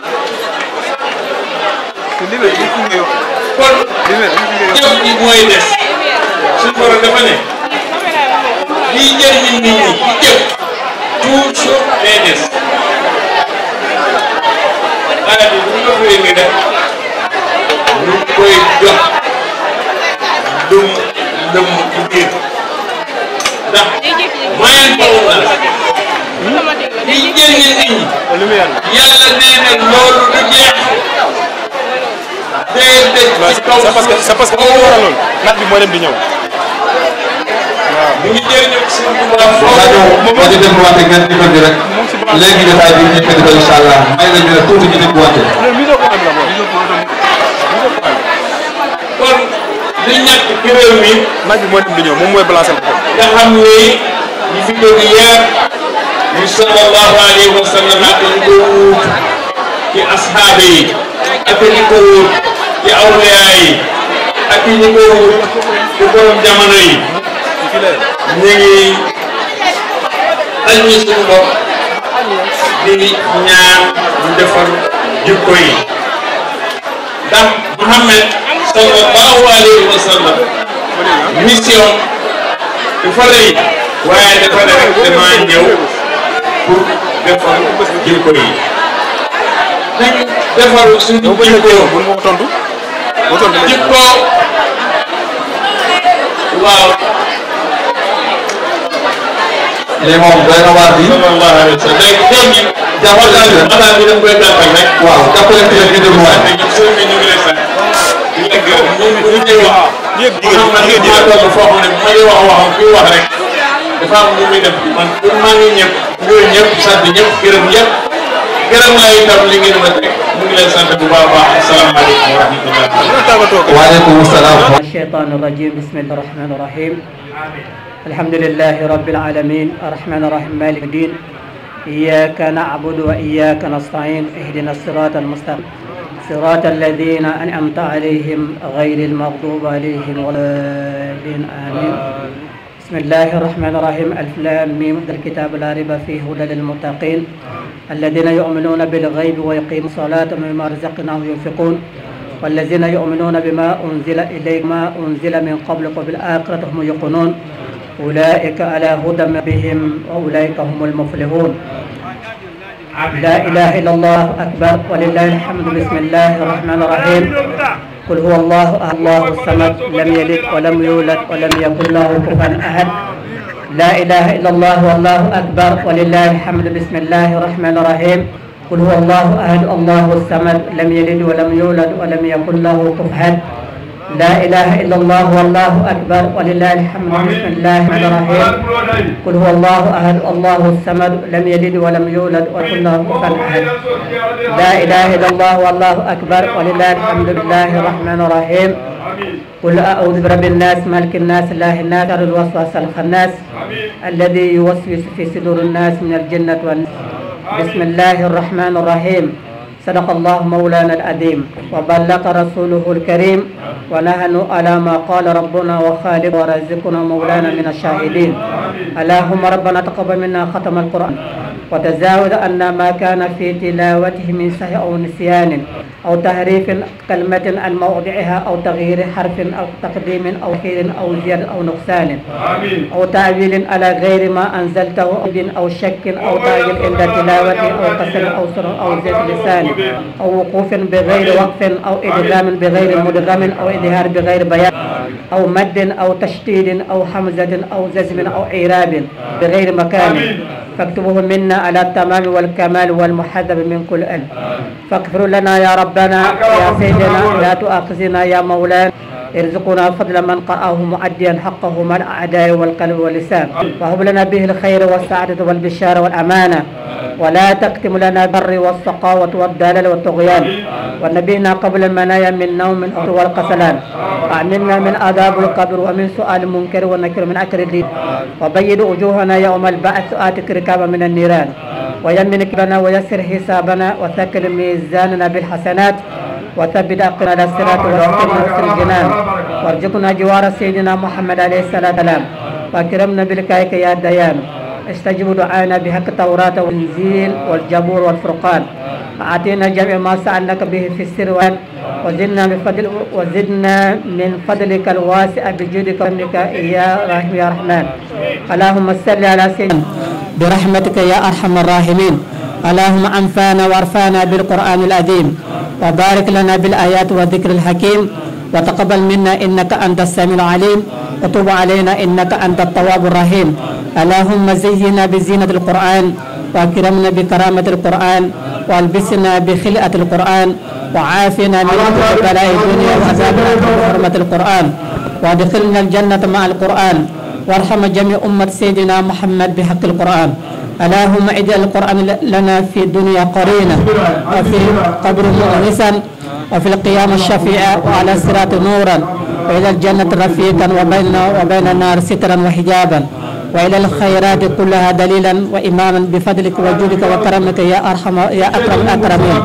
kon jëf ji mooy des suñu borom dafa ne liy jëriñ nit ñi ci jëf toujours day des aaya bi bu ñu ko firi ni def ñu koy jox lum lum ci biir ndax moyen boobu la liy jëriñ nit ñi yàlla nee na loolu du jeex déedéet ci kaw c'est parce que c'est parce que moo waral loolu nag bi moo dem di ñëw ñu ngi jëriñu suñu tubaab rajo moo di dem wante ngeen di bëgg rek léegi jotaay bi ñu ko incha allah may la ñu ne tuuti ñu dem wante kon li ñàkk ci réew mi nag bi moo dem di ñëw moom mooy balancé ko nga xam ni ñu fi jóg yeer ñu sallallahu alayhi wa sallam ak ñu ko wuut ci asxaaba yi ak ñi ko wuut ci awliyaa yi ak ñi ko wuut ci borom jamono yi ñu ngi aññi suñu bopp di ñaan ñu defar jikko yi ndax Muhammad sallallahu alayhi wa sallam mission dafa rëy waaye dafa ne rek damaa ñëw pour defar jikko yi nañ defar suñu jikko jikko waaw léegi moom doy na waar bi sallallahu alayhi wa sallam léegi léegi jàppale ci leen waxtaan bi dañ koy gàttal rek waaw jàppale ci leen ñu déglu waay ñu sëñ bi ñu ngi lay sant di la gërëm ñu ñu ñuy wax man man maa toll foo xam ne bu may wax waxam kuy wax rek dafa am lu muy def man pour maa ngi ñëpp ñooñu ñëpp sant ñëpp gërëm ñëpp gërëm laa itam li ngeen ma teg mu ngi lay sant bu baax a baax asalaamaaleykum wa rahmatullah waaleykum salaam الشيطان الرجيم بسم الله الرحمن الرحيم الحمد لله رب العالمين الرحمن الرحيم مالك الدين إياك نعبد وإياك نستعين اهدنا الصراط المستقيم صراط الذين أنعمت عليهم غير المغضوب عليهم ولا الضالين آمين بسم الله الرحمن الرحيم ألف لام ميم الكتاب لا ريب فيه هدى للمتقين الذين يؤمنون بالغيب ويقيمون الصلاة ومما رزقناهم ينفقون والذين يؤمنون بما أنزل إليك ما أنزل من قبلك وبالآخرة هم يوقنون أولئك على هدى من بهم وأولئك هم المفلحون لا إله إلا الله أكبر ولله الحمد بسم الله الرحمن الرحيم قل هو الله الله الصمد لم يلد ولم يولد ولم يكن له كفوا أحد لا إله إلا الله والله أكبر ولله الحمد بسم الله الرحمن الرحيم قل هو الله أحد الله الصمد لم يلد ولم يولد ولم يكن له كفوا أحد لا إله إلا الله والله أكبر ولله الحمد بسم الله الرحمن الرحيم قل هو الله أحد الله الصمد لم يلد ولم يولد ولم يكن له كفوا أحد لا إله إلا الله والله أكبر ولله الحمد لله الرحمن الرحيم قل أعوذ برب الناس مالك الناس إله الناس شر الوسواس الخناس الذي يوسوس في صدور الناس من الجنة والناس بسم الله الرحمن الرحيم صدق الله مولانا العظيم وبلغ رسوله الكريم ونحن على ما قال ربنا وخالق ورزقنا مولانا من الشاهدين اللهم ربنا تقبل منا ختم القرآن وتزاوز أن ما كان في تلاوته من سهو أو نسيان أو تحريف كلمة عن موضعها أو تغيير حرف أو تقديم أو خير أو زيادة أو نقصان أو تعويل على غير ما أنزلته أو شك أو تعويل عند تلاوته أو قسم أو سر أو زيت لسان أو وقوف بغير وقف أو إدغام بغير مدغم أو إظهار بغير بيان أو مد أو تشديد أو حمزة أو جزم أو إعراب بغير مكان فاكتبوه منا على التمام والكمال والمحذب من كل أن فاغفر لنا يا ربنا يا سيدنا لا تؤاخذنا يا مولانا ارزقنا فضل من قرأه مؤديا حقه مع الأعداء والقلب واللسان وهب لنا به الخير والسعادة والبشارة والأمانة ولا تكتم لنا البر والسقاوة والدلال والطغيان ونبينا قبل المنايا من نوم والقسلان وأمنا من عذاب القبر ومن سؤال المنكر والنكر من أكل الدين وبيض وجوهنا يوم البعث آتك ركابا من النيران ويمن كبنا ويسر حسابنا وثقل ميزاننا بالحسنات وثبت أقنا على الصراط واستقنا وسط الجنان وارزقنا جوار سيدنا محمد عليه الصلاة والسلام واكرمنا بالكايك يا ديان استجب دعانا بحق التوراة والإنجيل والجبور والفرقان أعطينا جميع ما سألناك به في السر وزدنا من فضل وزدنا من فضلك الواسع بجودك ومنك يا رحيم يا رحمن اللهم صل على سيدنا برحمتك يا أرحم الراحمين اللهم أنفعنا وارفعنا بالقرآن العظيم وبارك لنا بالآيات والذكر الحكيم وتقبل منا إنك أنت السميع العليم وتب علينا إنك أنت التواب الرحيم اللهم زينا بزينة القرآن وأكرمنا بكرامة القرآن والبسنا بخلقة القرآن وعافنا من بلاء الدنيا وعذاب حرمة القرآن وادخلنا الجنة مع القرآن وارحم جميع أمة سيدنا محمد بحق القرآن اللهم اجعل القرآن لنا في الدنيا قرينا وفي قبر مؤنسا وفي القيامة الشفيعة وعلى الصراط نورا وإلى الجنة رفيقا وبيننا وبين النار سترا وحجابا وإلى الخيرات كلها دليلا وإماما بفضلك وجودك وكرمك يا أرحم يا أكرم الأكرمين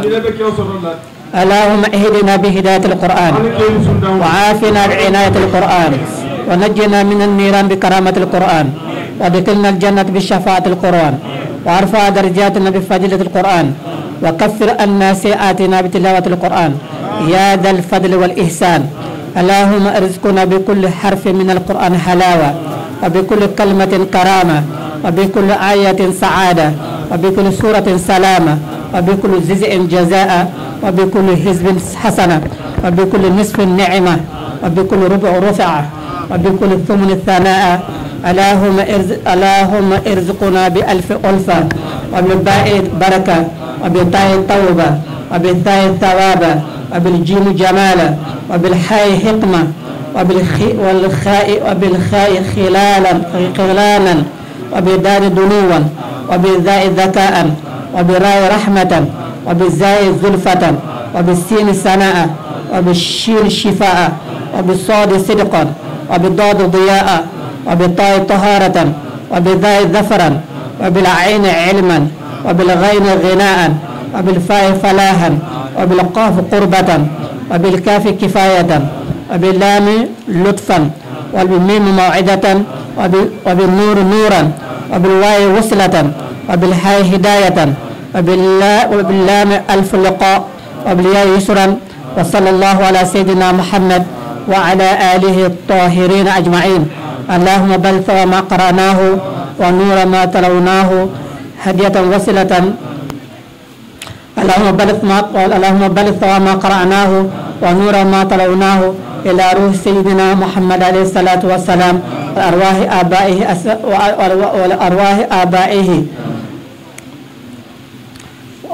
اللهم اهدنا بهداية القرآن وعافنا بعناية القرآن ونجنا من النيران بكرامة القرآن وادخلنا الجنة بشفاعة القرآن وارفع درجاتنا بفضيلة القرآن وكفر عنا سيئاتنا بتلاوة القرآن يا ذا الفضل والإحسان اللهم ارزقنا بكل حرف من القرآن حلاوة وبكل كلمة كرامة وبكل آية سعادة وبكل سورة سلامة وبكل جزء جزاء وبكل حزب حسنة وبكل نصف نعمة وبكل ربع رفعة وبكل ثمن الثناء اللهم ارزق اللهم ارزقنا بألف ألفة وبالباء بركة وبالتاء توبة وبالثاء ثوابا وبالجيم جمالا وبالحاء حكمة وبالخاء وبالخاء خلالا خلالا وبالدال دنوا وبالذاء ذكاء وبالراء رحمة وبالزاء زلفة وبالسين سناء وبالشين شفاء وبالصاد صدقا وبالضاد ضياء وبالطاء طهارة وبالذاء ظفرا وبالعين علما وبالغين غناء وبالفاء فلاحا وبالقاف قربة وبالكاف كفاية وباللام لطفا وبالميم موعدة وبالنور نورا وبالواو وصلة وبالحاء هداية وباللام ألف لقاء وبالياء يسرا وصلى الله على سيدنا محمد وعلى آله الطاهرين أجمعين اللهم بلغ ما قرأناه ونور ما تلوناه هدية وصلة اللهم بلغ ما اللهم بلغ ما قرأناه ونور ما تلوناه إلى روح سيدنا محمد عليه الصلاة والسلام وأرواح آبائه وأرواح آبائه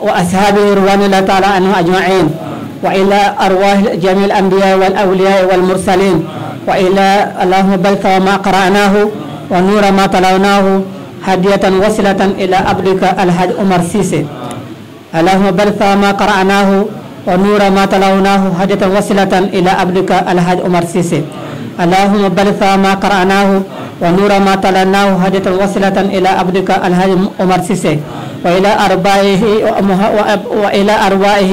وأصحابه رضوان الله تعالى عنهم أجمعين، وإلى أرواح جميع الأنبياء والأولياء والمرسلين، وإلى اللهم بلغ ما قرأناه ونور ما تلوناه هدية وصلة إلى عبدك الحاج عمر سيسي. اللهم بلغ ما قرأناه ونور ما تلوناه هدية وصلة إلى عبدك الحاج عمر سيسي. اللهم بلغ ما قرأناه ونور ما تلوناه هدية وصلة إلى عبدك الحاج عمر سيسي، وإلى أربائه وإلى أرواحه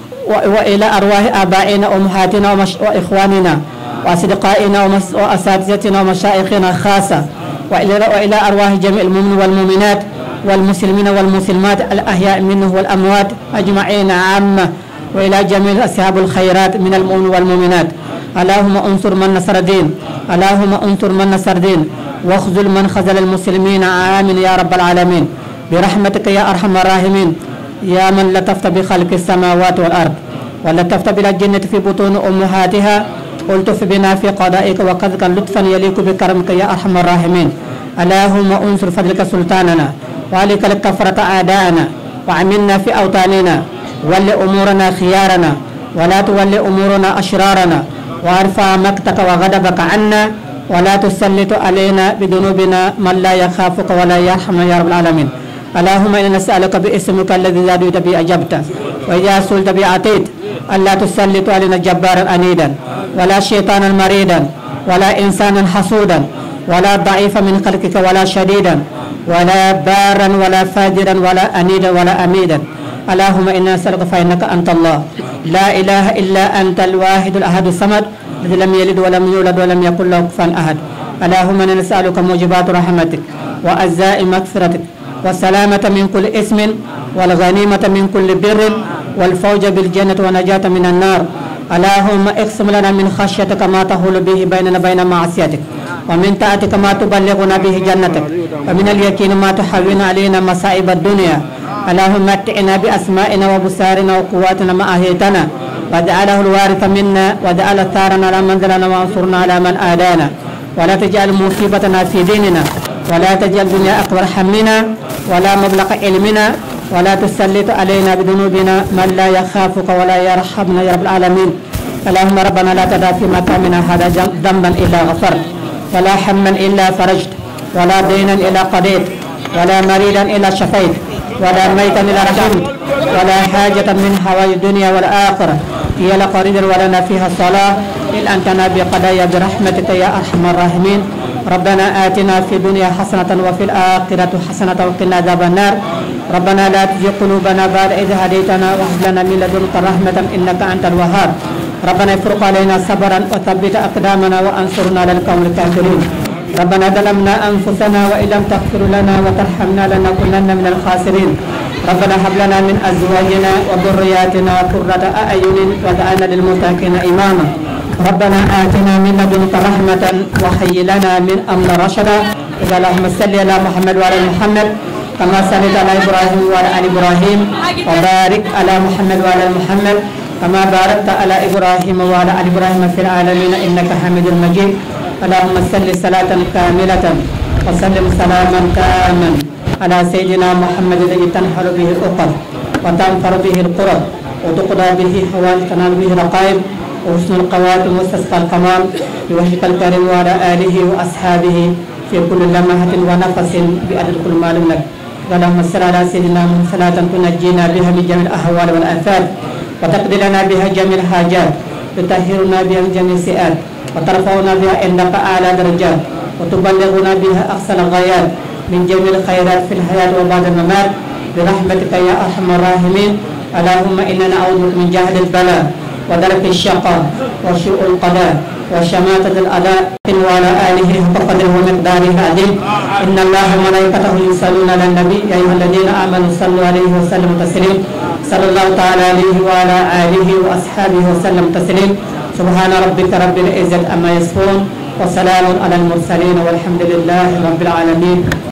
وإلى أرواح آبائنا وأمهاتنا وإخواننا وأصدقائنا وأساتذتنا ومشايخنا خاصة، وإلى وإلى أرواح جميع المؤمنين والمؤمنات والمسلمين والمسلمات الأحياء منه والأموات أجمعين عامة، وإلى جميع أصحاب الخيرات من المؤمنين والمؤمنات. اللهم انصر من نصر الدين، اللهم انصر من نصر الدين، واخذل من خذل المسلمين. آمين يا رب العالمين برحمتك يا أرحم الراحمين. يا من لطفت بخلق السماوات والأرض ولطفت بالجنة في بطون أمهاتها، ألطف بنا في قضائك وقدرك لطفا يليق بكرمك يا أرحم الراحمين. اللهم انصر فضلك سلطاننا وعليك الكفرة أعداءنا، وعملنا في أوطاننا، ول أمورنا خيارنا ولا تولي أمورنا أشرارنا، وارفع مقتك وغضبك عنا، ولا تسلط علينا بذنوبنا من لا يخافك ولا يرحمنا يا رب العالمين. اللهم إنا نسألك باسمك الذي لا دعوت به أجبت وإذا سئلت به أعطيت، ألا تسلط علينا جبارا عنيدا ولا شيطانا مريدا ولا إنسانا حسودا ولا ضعيفا من خلقك ولا شديدا ولا بارا ولا فاجرا ولا أنيدا ولا أميدا. اللهم إنا نسألك فإنك أنت الله لا إله إلا أنت الواحد الأحد الصمد الذي لم يلد ولم يولد ولم يكن له كفوا أحد. اللهم إنا نسألك موجبات رحمتك وأجزاء مغفرتك والسلامة من كل اسم والغنيمة من كل بر والفوز بالجنة ونجاة من النار. اللهم اقسم لنا من خشيتك ما تحول به بيننا وبين معصيتك، ومن طاعتك ما تبلغنا به جنتك، ومن اليقين ما تحول علينا مصائب الدنيا. اللهم متعنا بأسمائنا وبصارنا وقواتنا ما أحييتنا، واجعله الوارث منا، واجعل ثارنا على من ظلمنا وانصرنا على من آدانا، ولا تجعل مصيبتنا في ديننا، ولا تجعل الدنيا أكبر همنا ولا مبلغ علمنا، ولا تسلط علينا بذنوبنا من لا يخافك ولا يرحمنا يا رب العالمين. اللهم ربنا لا تدع في مقامنا هذا ذنبا إلا غفرت، ولا هما إلا فرجت، ولا دينا إلا قضيت، ولا مريضا إلا شفيت، ولا ميتا إلا رحمت، ولا حاجة من حوائج الدنيا والآخرة هي لك رضا ولنا فيها الصلاة إلا أنتنا بقضايا برحمتك يا أرحم الراحمين. ربنا آتنا في الدنيا حسنة وفي الآخرة حسنة وقنا عذاب النار. ربنا لا تزغ قلوبنا بعد إذ هديتنا وهب لنا من لدنك رحمة إنك أنت الوهاب. ربنا افرغ علينا صبرا وثبت أقدامنا وانصرنا على القوم الكافرين. ربنا ظلمنا أنفسنا وإن لم تغفر لنا وترحمنا لنكونن من الخاسرين. ربنا هب لنا من أزواجنا وذرياتنا قرة أعين واجعلنا للمتقين إماما. ربنا آتنا من لدنك رحمة وهيئ لنا من أمرنا رشدا. اللهم صل على محمد وعلى محمد كما صليت على إبراهيم وعلى آل إبراهيم، وبارك على محمد وعلى محمد كما باركت على إبراهيم وعلى آل إبراهيم في العالمين إنك حميد مجيد. اللهم صل صلاة كاملة وسلم سلاما تاما على سيدنا محمد الذي تنحل به الأقر وتنفر به القرب وتقضى به حوائج تنال به رقائب وحسن القواتم واستسقى القمام بوجهك الكريم وعلى آله وأصحابه في كل لمحة ونفس بأدد كل ما لم لك. اللهم صل على سيدنا محمد صلاة تنجينا بها من جميع الأهوال والآثار وتقضي لنا بها جميع الحاجات، تطهرنا بها من جميع السيئات، وترفعنا بها عندك أعلى درجات، وتبلغنا بها أقصى الغايات من جميع الخيرات في الحياة وبعد الممات برحمتك يا أرحم الراحمين. اللهم إنا نعوذ بك من جهل البلاء ودرك الشقاء وسوء القضاء وشماتة الأداء وعلى آله حق قدره ومقداره العظيم. إن الله وملائكته يصلون على النبي يا أيها الذين آمنوا صلوا عليه وسلموا تسليما. صلى الله تعالى عليه وعلى آله وأصحابه وسلم تسليما. سبحان ربك رب العزة عما يصفون وسلام على المرسلين والحمد لله رب العالمين.